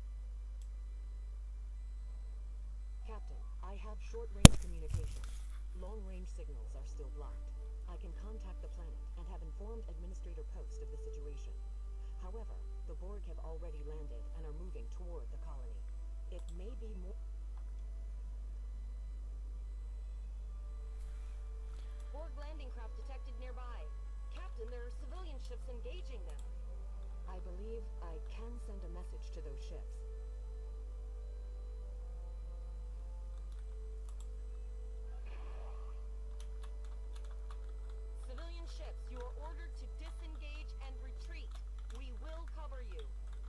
Captain, I have short-range communication. Long-range signals are still blocked. I can contact the planet and have informed Administrator Post of the situation. However, the Borg have already landed and are moving toward the colony. It may be more... Borg landing craft detected nearby. Captain, there are civilian ships engaging them. I believe I can send a message to those ships. Civilian ships, you are ordered to disengage and retreat. We will cover you.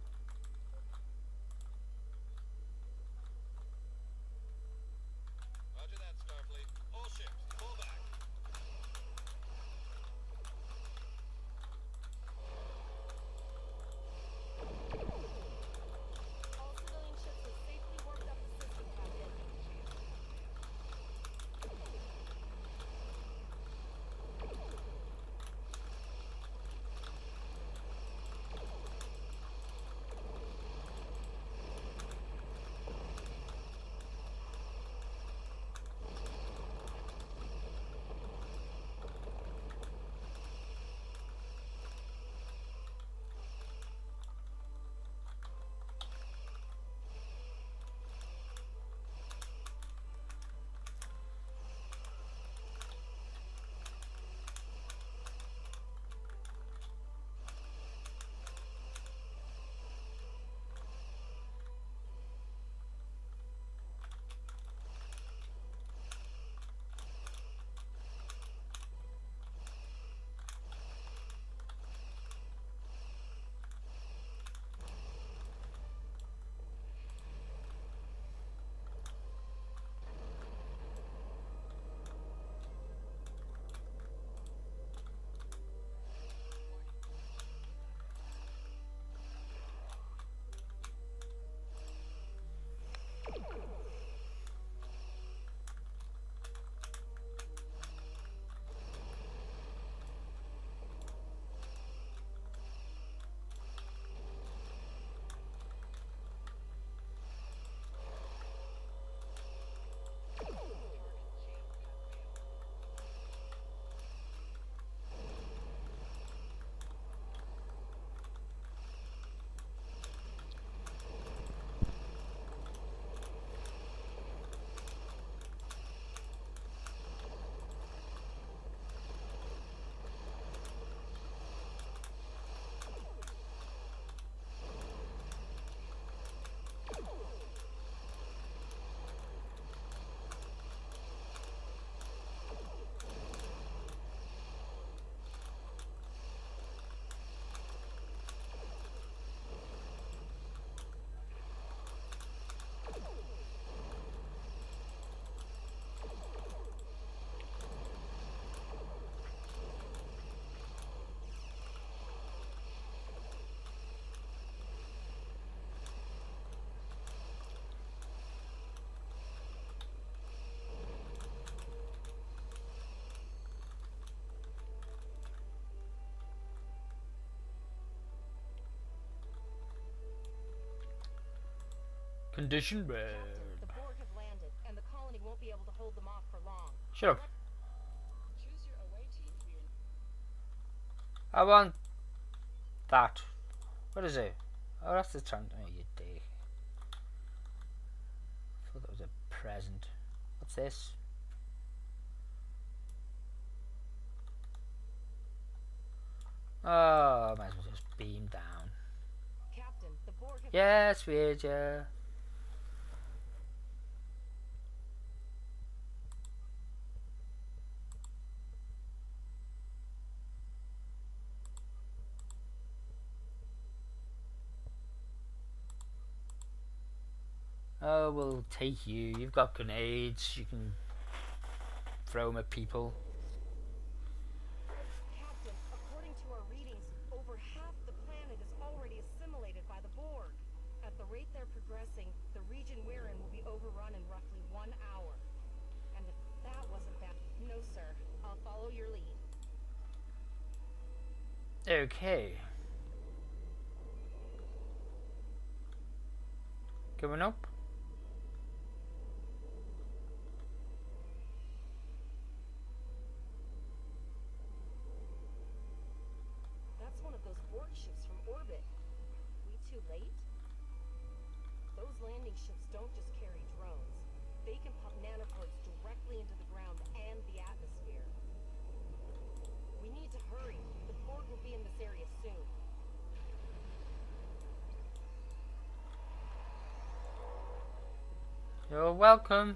Roger that, Starfleet. All ships, pull back. Condition red. Captain, the Borg have landed, and the colony won't be able to hold them off for long. Shut up. Choose your away team for your I want that. What is it? Oh, that's the trans. Oh, you dick. I thought that was a present. What's this? Oh, I might as well just beam down. Captain, the Borg have Yes, weird, yeah. Oh, we'll take you. You've got grenades. You can throw them at people. Captain, according to our readings, over half the planet is already assimilated by the Borg. At the rate they're progressing, the region we're in will be overrun in roughly one hour. And if that wasn't bad, no sir, I'll follow your lead. Okay. Going up. That's one of those Borg ships from orbit. We too late? Those landing ships don't just carry drones. They can pump nanoports directly into the ground and the atmosphere. We need to hurry. The Borg will be in this area soon. You're welcome.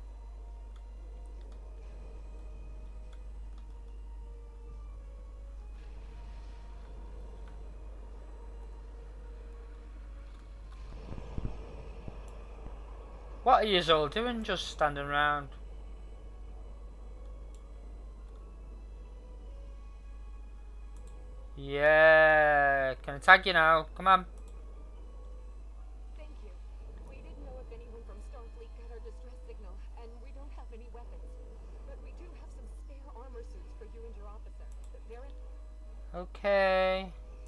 What are you all doing? Just standing around. Yeah, can I tag you now? Come on. Thank you. We didn't know if anyone from Starfleet got our distress signal, and we don't have any weapons. But we do have some spare armor suits for you and your officer. They're in... Okay.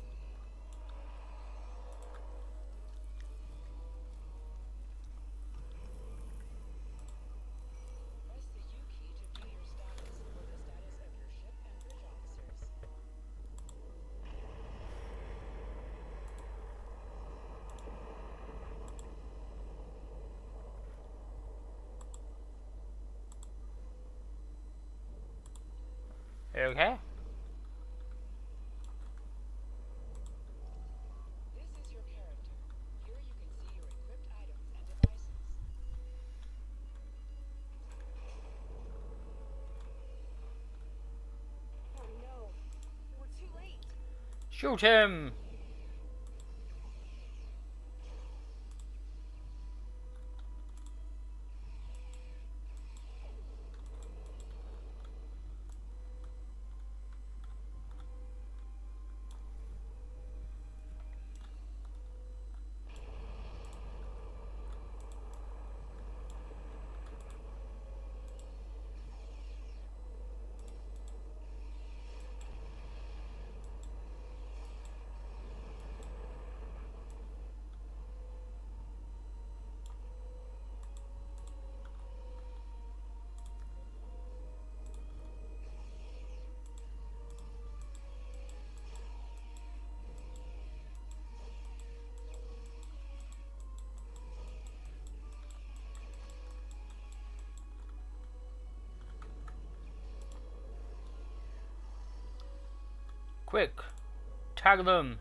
Press the U key to view your status or the status of your ship and bridge officers. Okay. This is your character. Here you can see your equipped items and devices. Oh no. We're too late. Shoot him. Quick, tag them.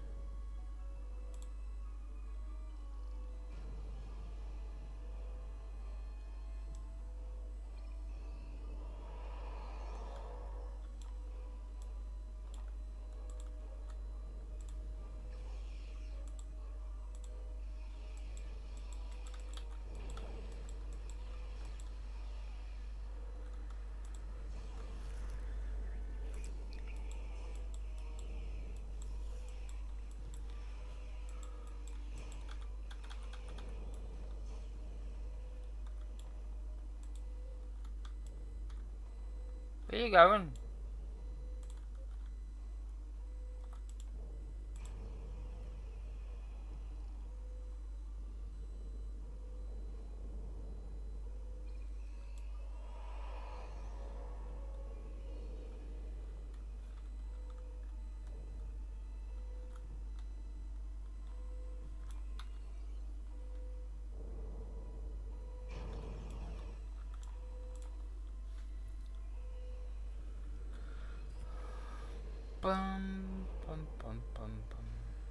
Where you going? bum, bum, bum, bum, bum.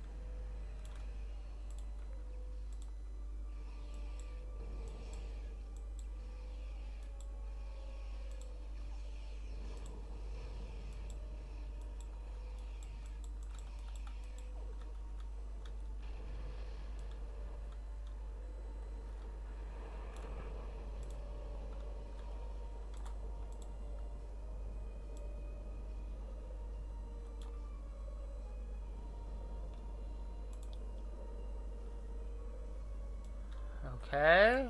Okay.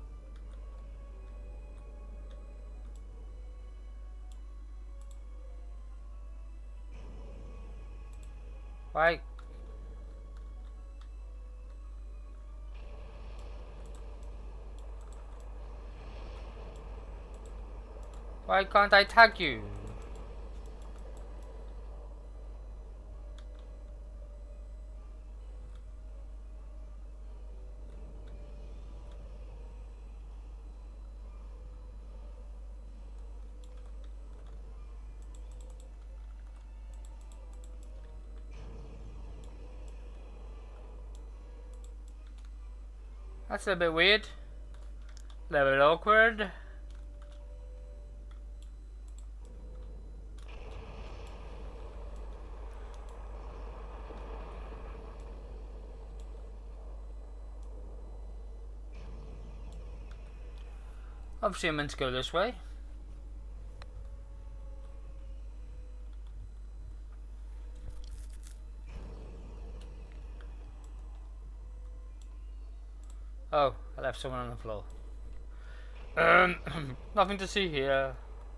Why? Why can't I tag you? That's a bit weird. A little bit awkward. Obviously I'm meant to go this way. Oh, I left someone on the floor. Um, nothing to see here.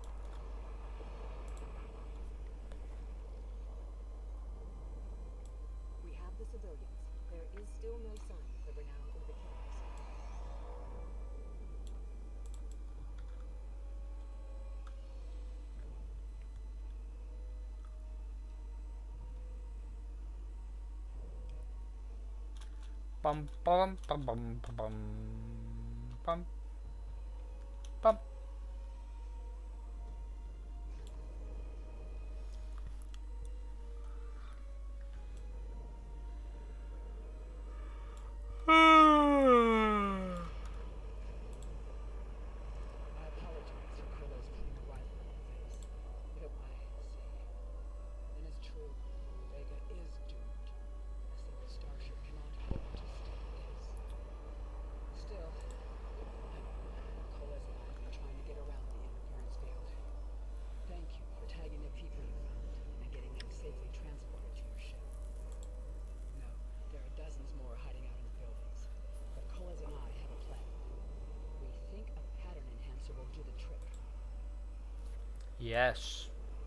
We have the civilians. There is still no sign of the Renown or the killers. Bum bum bum bum bum bum bum bum. I apologize for Crillow's clean arrival on the face. It I say. And it's true. Vega is doomed. A single starship cannot hope to stop this. Still, I know. Coles and I have been trying to get around the interference field. Thank you for tagging the people you found and getting them safely transported to your ship. No, there are dozens more hiding out in the buildings. But Coles and I have a plan. We think a pattern enhancer will do the trick. Yes.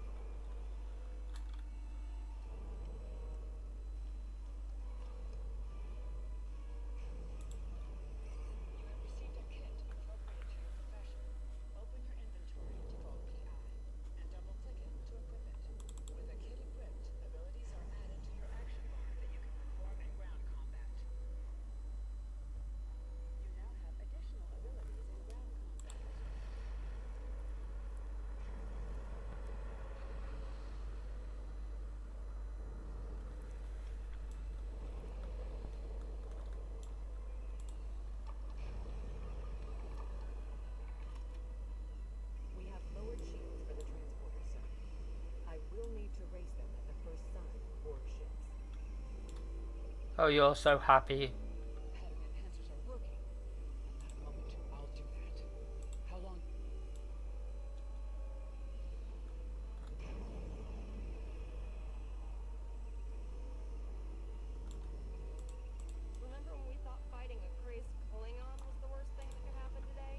You have received a kit appropriate to your profession. Open your inventory to Vault P I and double-click it to equip it. With a kit equipped, abilities are added to your action bar that you can perform in ground combat. You now have additional abilities in ground combat. We have lowered shields for the transporters, sir. I will need to raise them at the first sign of board ships. Oh, you're so happy. Pattern enhancers are working. In that moment, I'll do that. How long? Remember when we thought fighting a crazed Klingon was the worst thing that could happen today?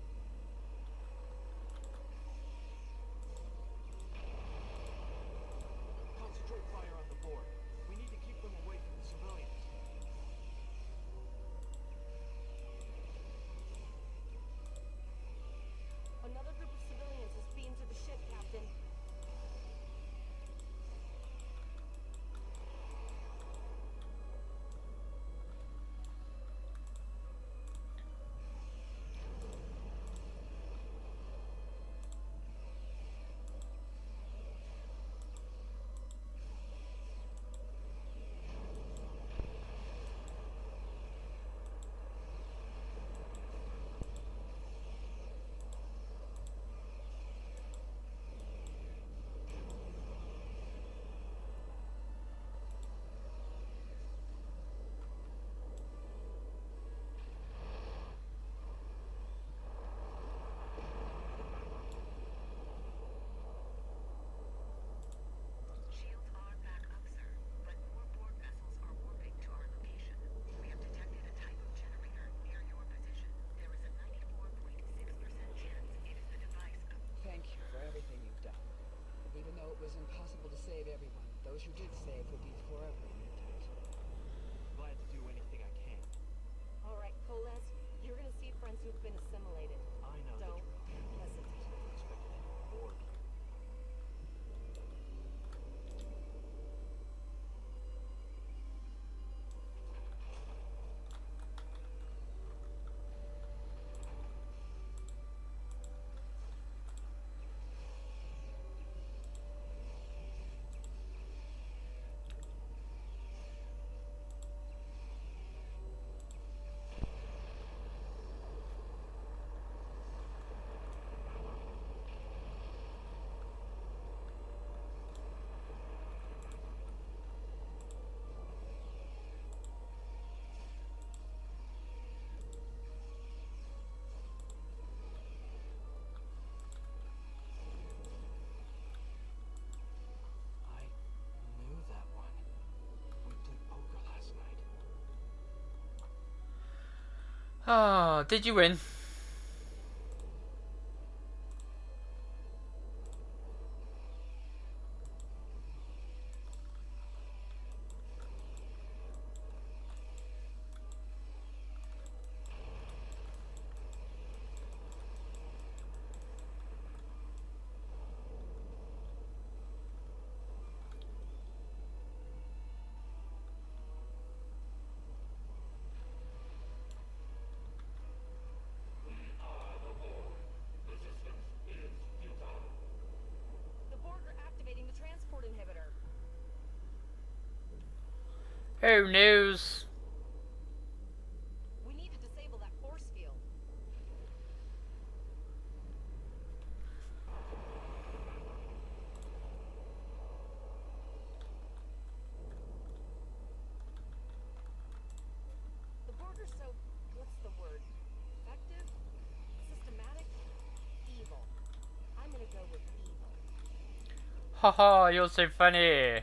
Concentrate fire on the board. We need to keep them away from the civilians. was impossible to save everyone. Those who did save would be forever in your debt. Glad to do anything I can. All right, Koles, you're gonna see friends who've been assimilated. I know the Don't drill. hesitate. Expected any Borg. Oh, did you win? Who knows? We need to disable that force field. The Borg are so, what's the word? Effective? Systematic? Evil. I'm gonna go with evil. Haha, you're so funny.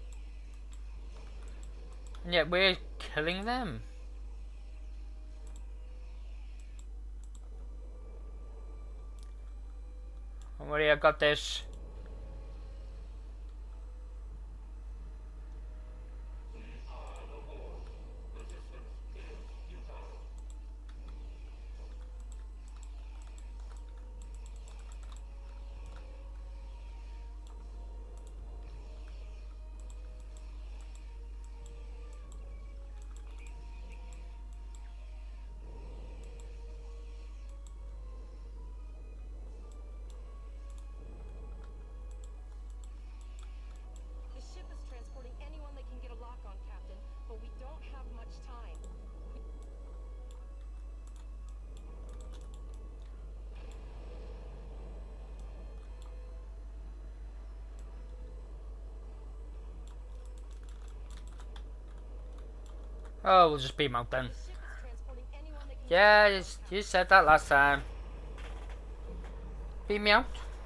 And yet we're killing them. Don't worry, I got this. Oh, we'll just beam out then. Yeah, you, you said that last time. Beam me out.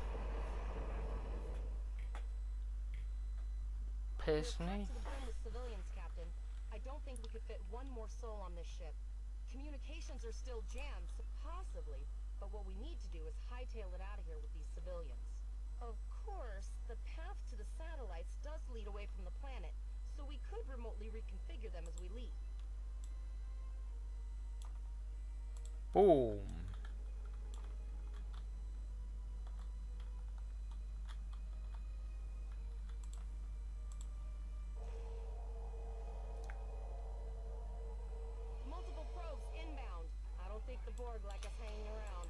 Personally. Civilians, Captain. I don't think we could fit one more soul on this ship. Communications are still jammed, so possibly, but what we need to do is hightail it out of here with these civilians. Of course, the path to the satellites does lead away from the planet, so we could remotely reconfigure them as we leave. Boom. Multiple probes inbound. I don't think the Borg like us hanging around.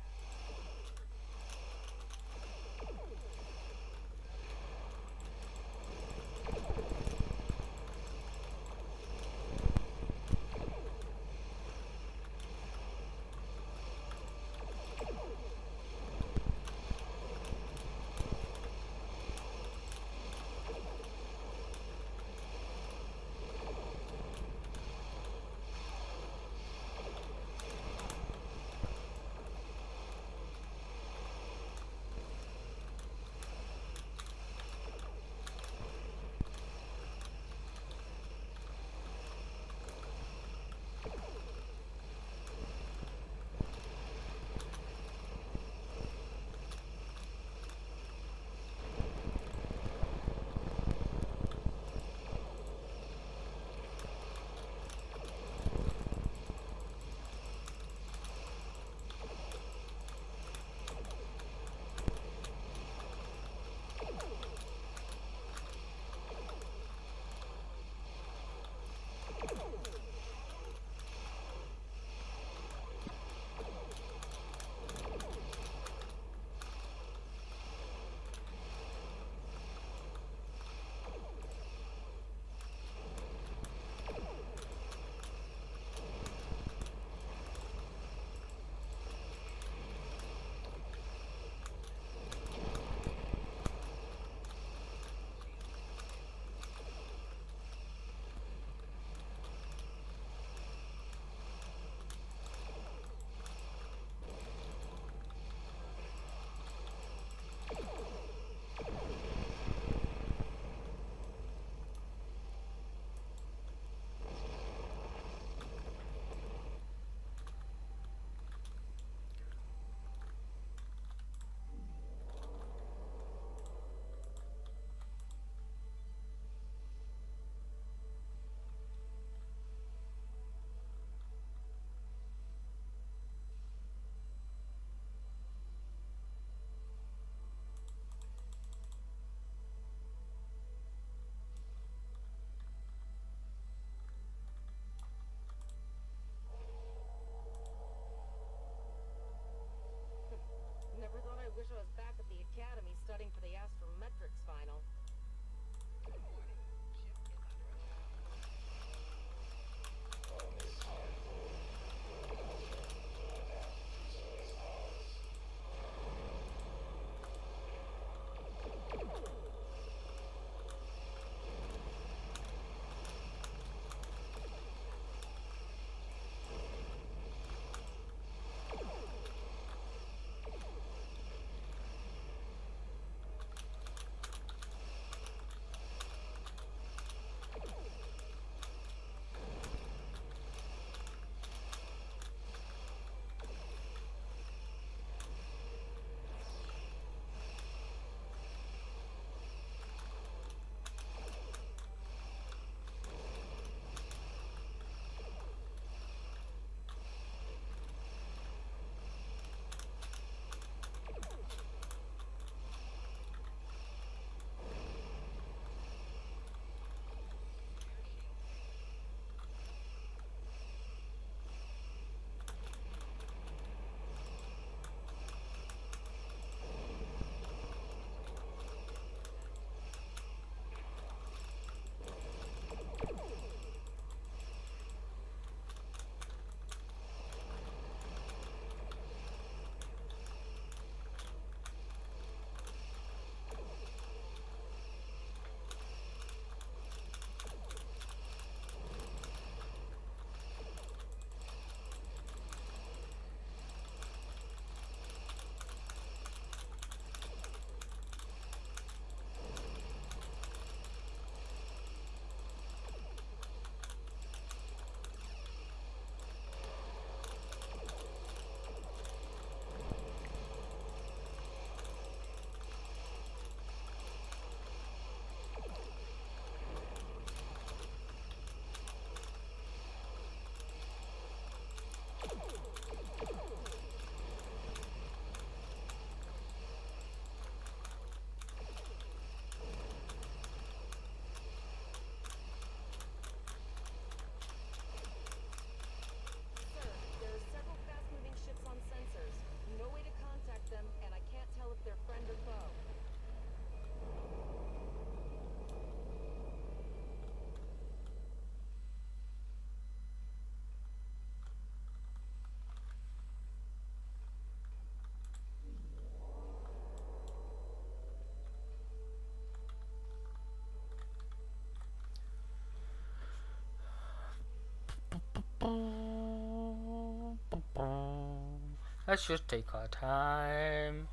Let's just take our time.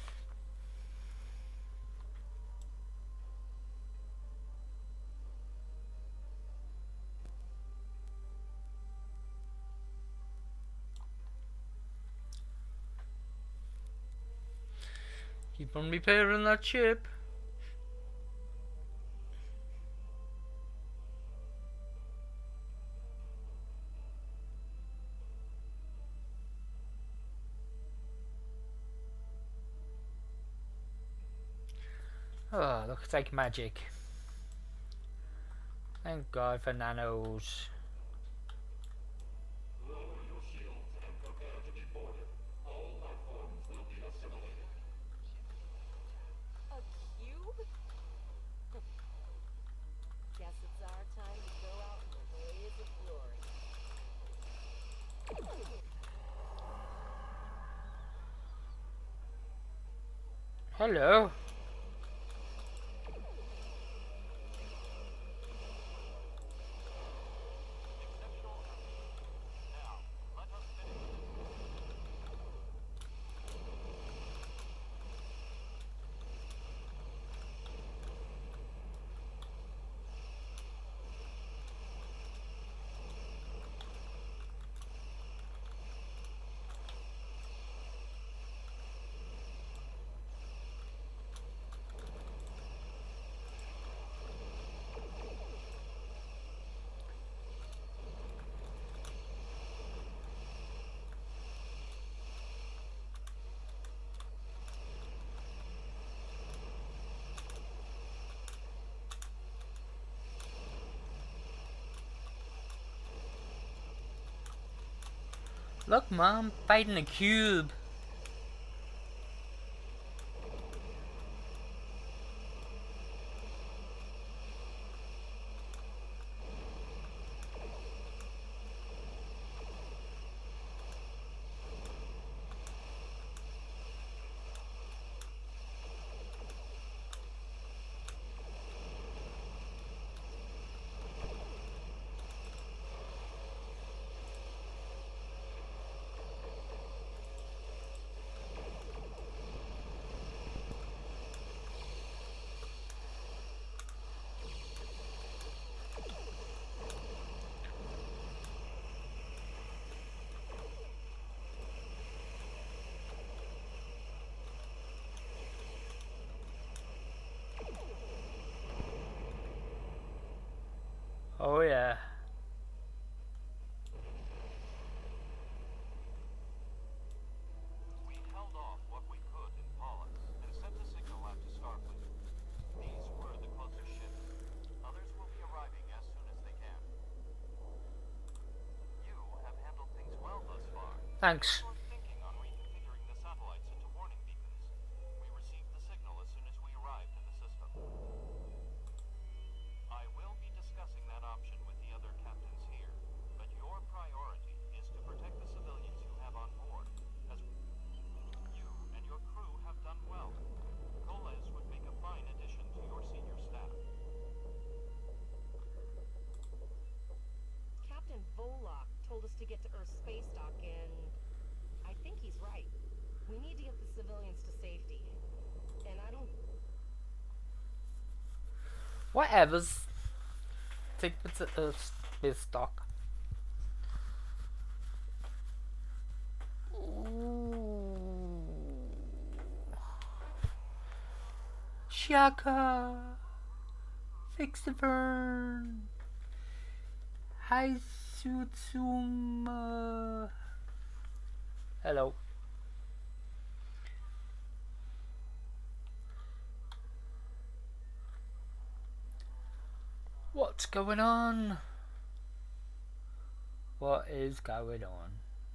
Keep on repairing that ship. Oh, looks like magic. Thank God for nanos. A cube? Guess it's our time to go out in the blaze of glory. Hello. Look, Mom, fighting a cube. Oh yeah. We held off what we could in Paulus and sent the signal out to Starfleet. These were the closest ships. Others will be arriving as soon as they can. You have handled things well thus far. Thanks. We were thinking on reconfiguring the satellites into warning beacons. We received the signal as soon as we arrived in the system. I will be discussing that option with the other captains here, but your priority is to protect the civilians you have on board, as you and your crew have done well. Koles would make a fine addition to your senior staff. Captain Volok told us to get to Earth's space dock and I think he's right. We need to get the civilians to safety. And I don't... Whatever's. Take it to uh, space stock. Shaka. Fix the burn. Hi, Sutsuma. Hello. What's going on? What is going on?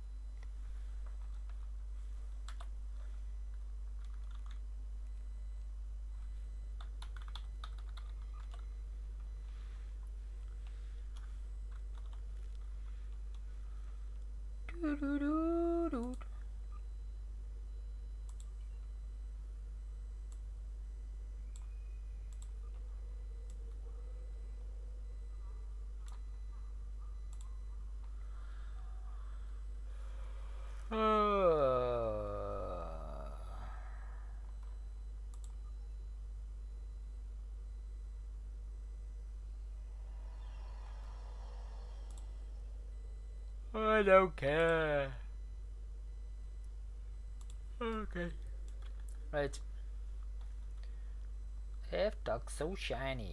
Doo -doo -doo -doo. I don't care. Okay. Right. F-Duck so shiny.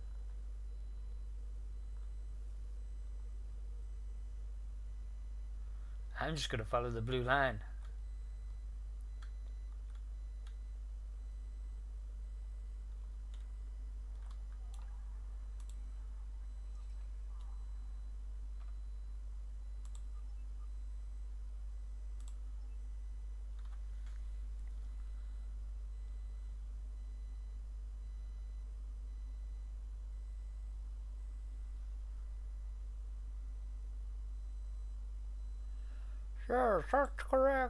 I'm just gonna follow the blue line. Sure, that's correct.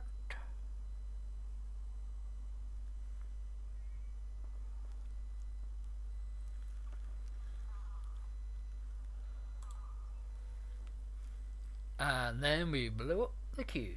And then we blew up the cube.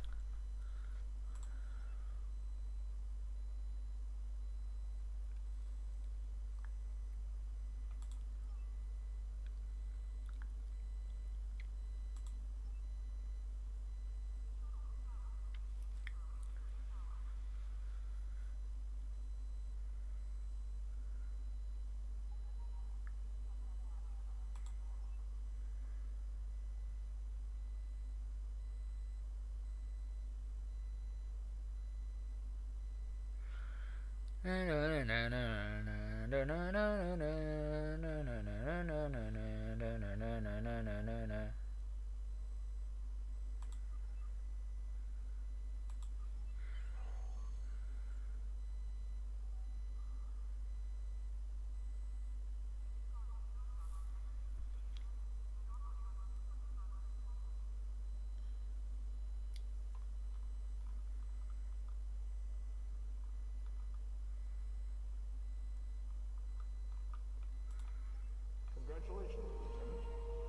Congratulations, Lieutenant.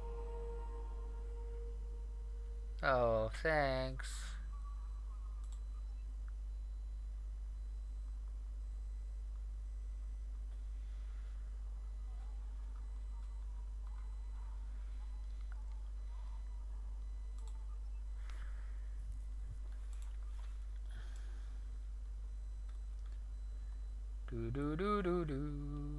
Oh, thanks. Do do do do do.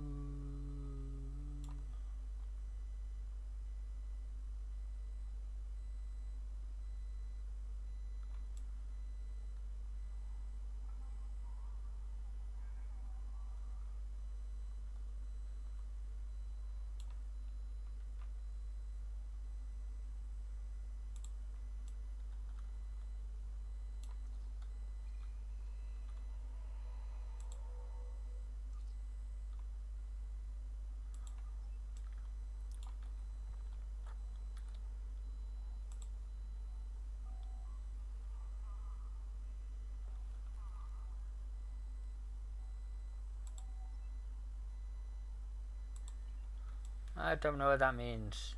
I don't know what that means.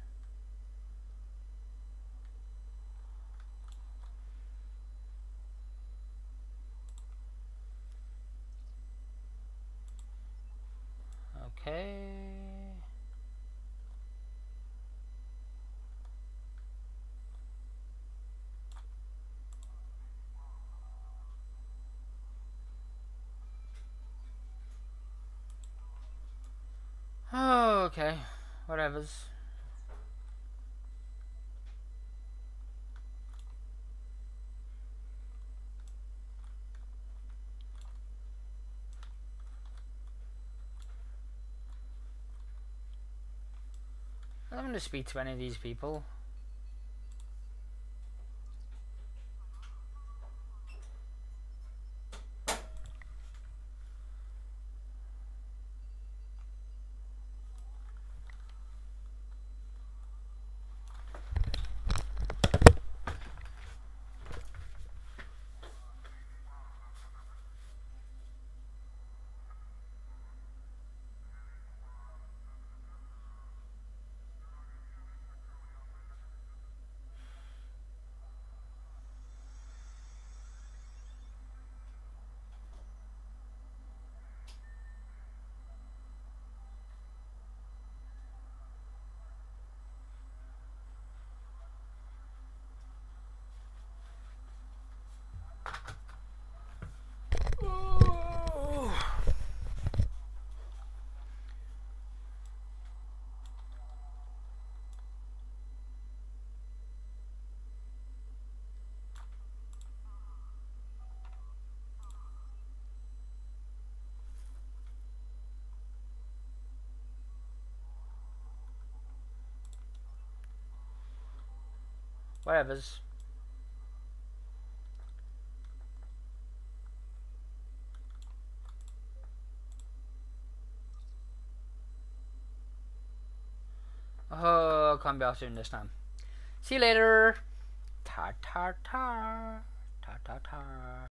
Okay. Oh, okay. Whatever's. I don't want to speak to any of these people. Whatevers. Oh, come back soon this time. See you later. Ta ta ta. Ta ta ta.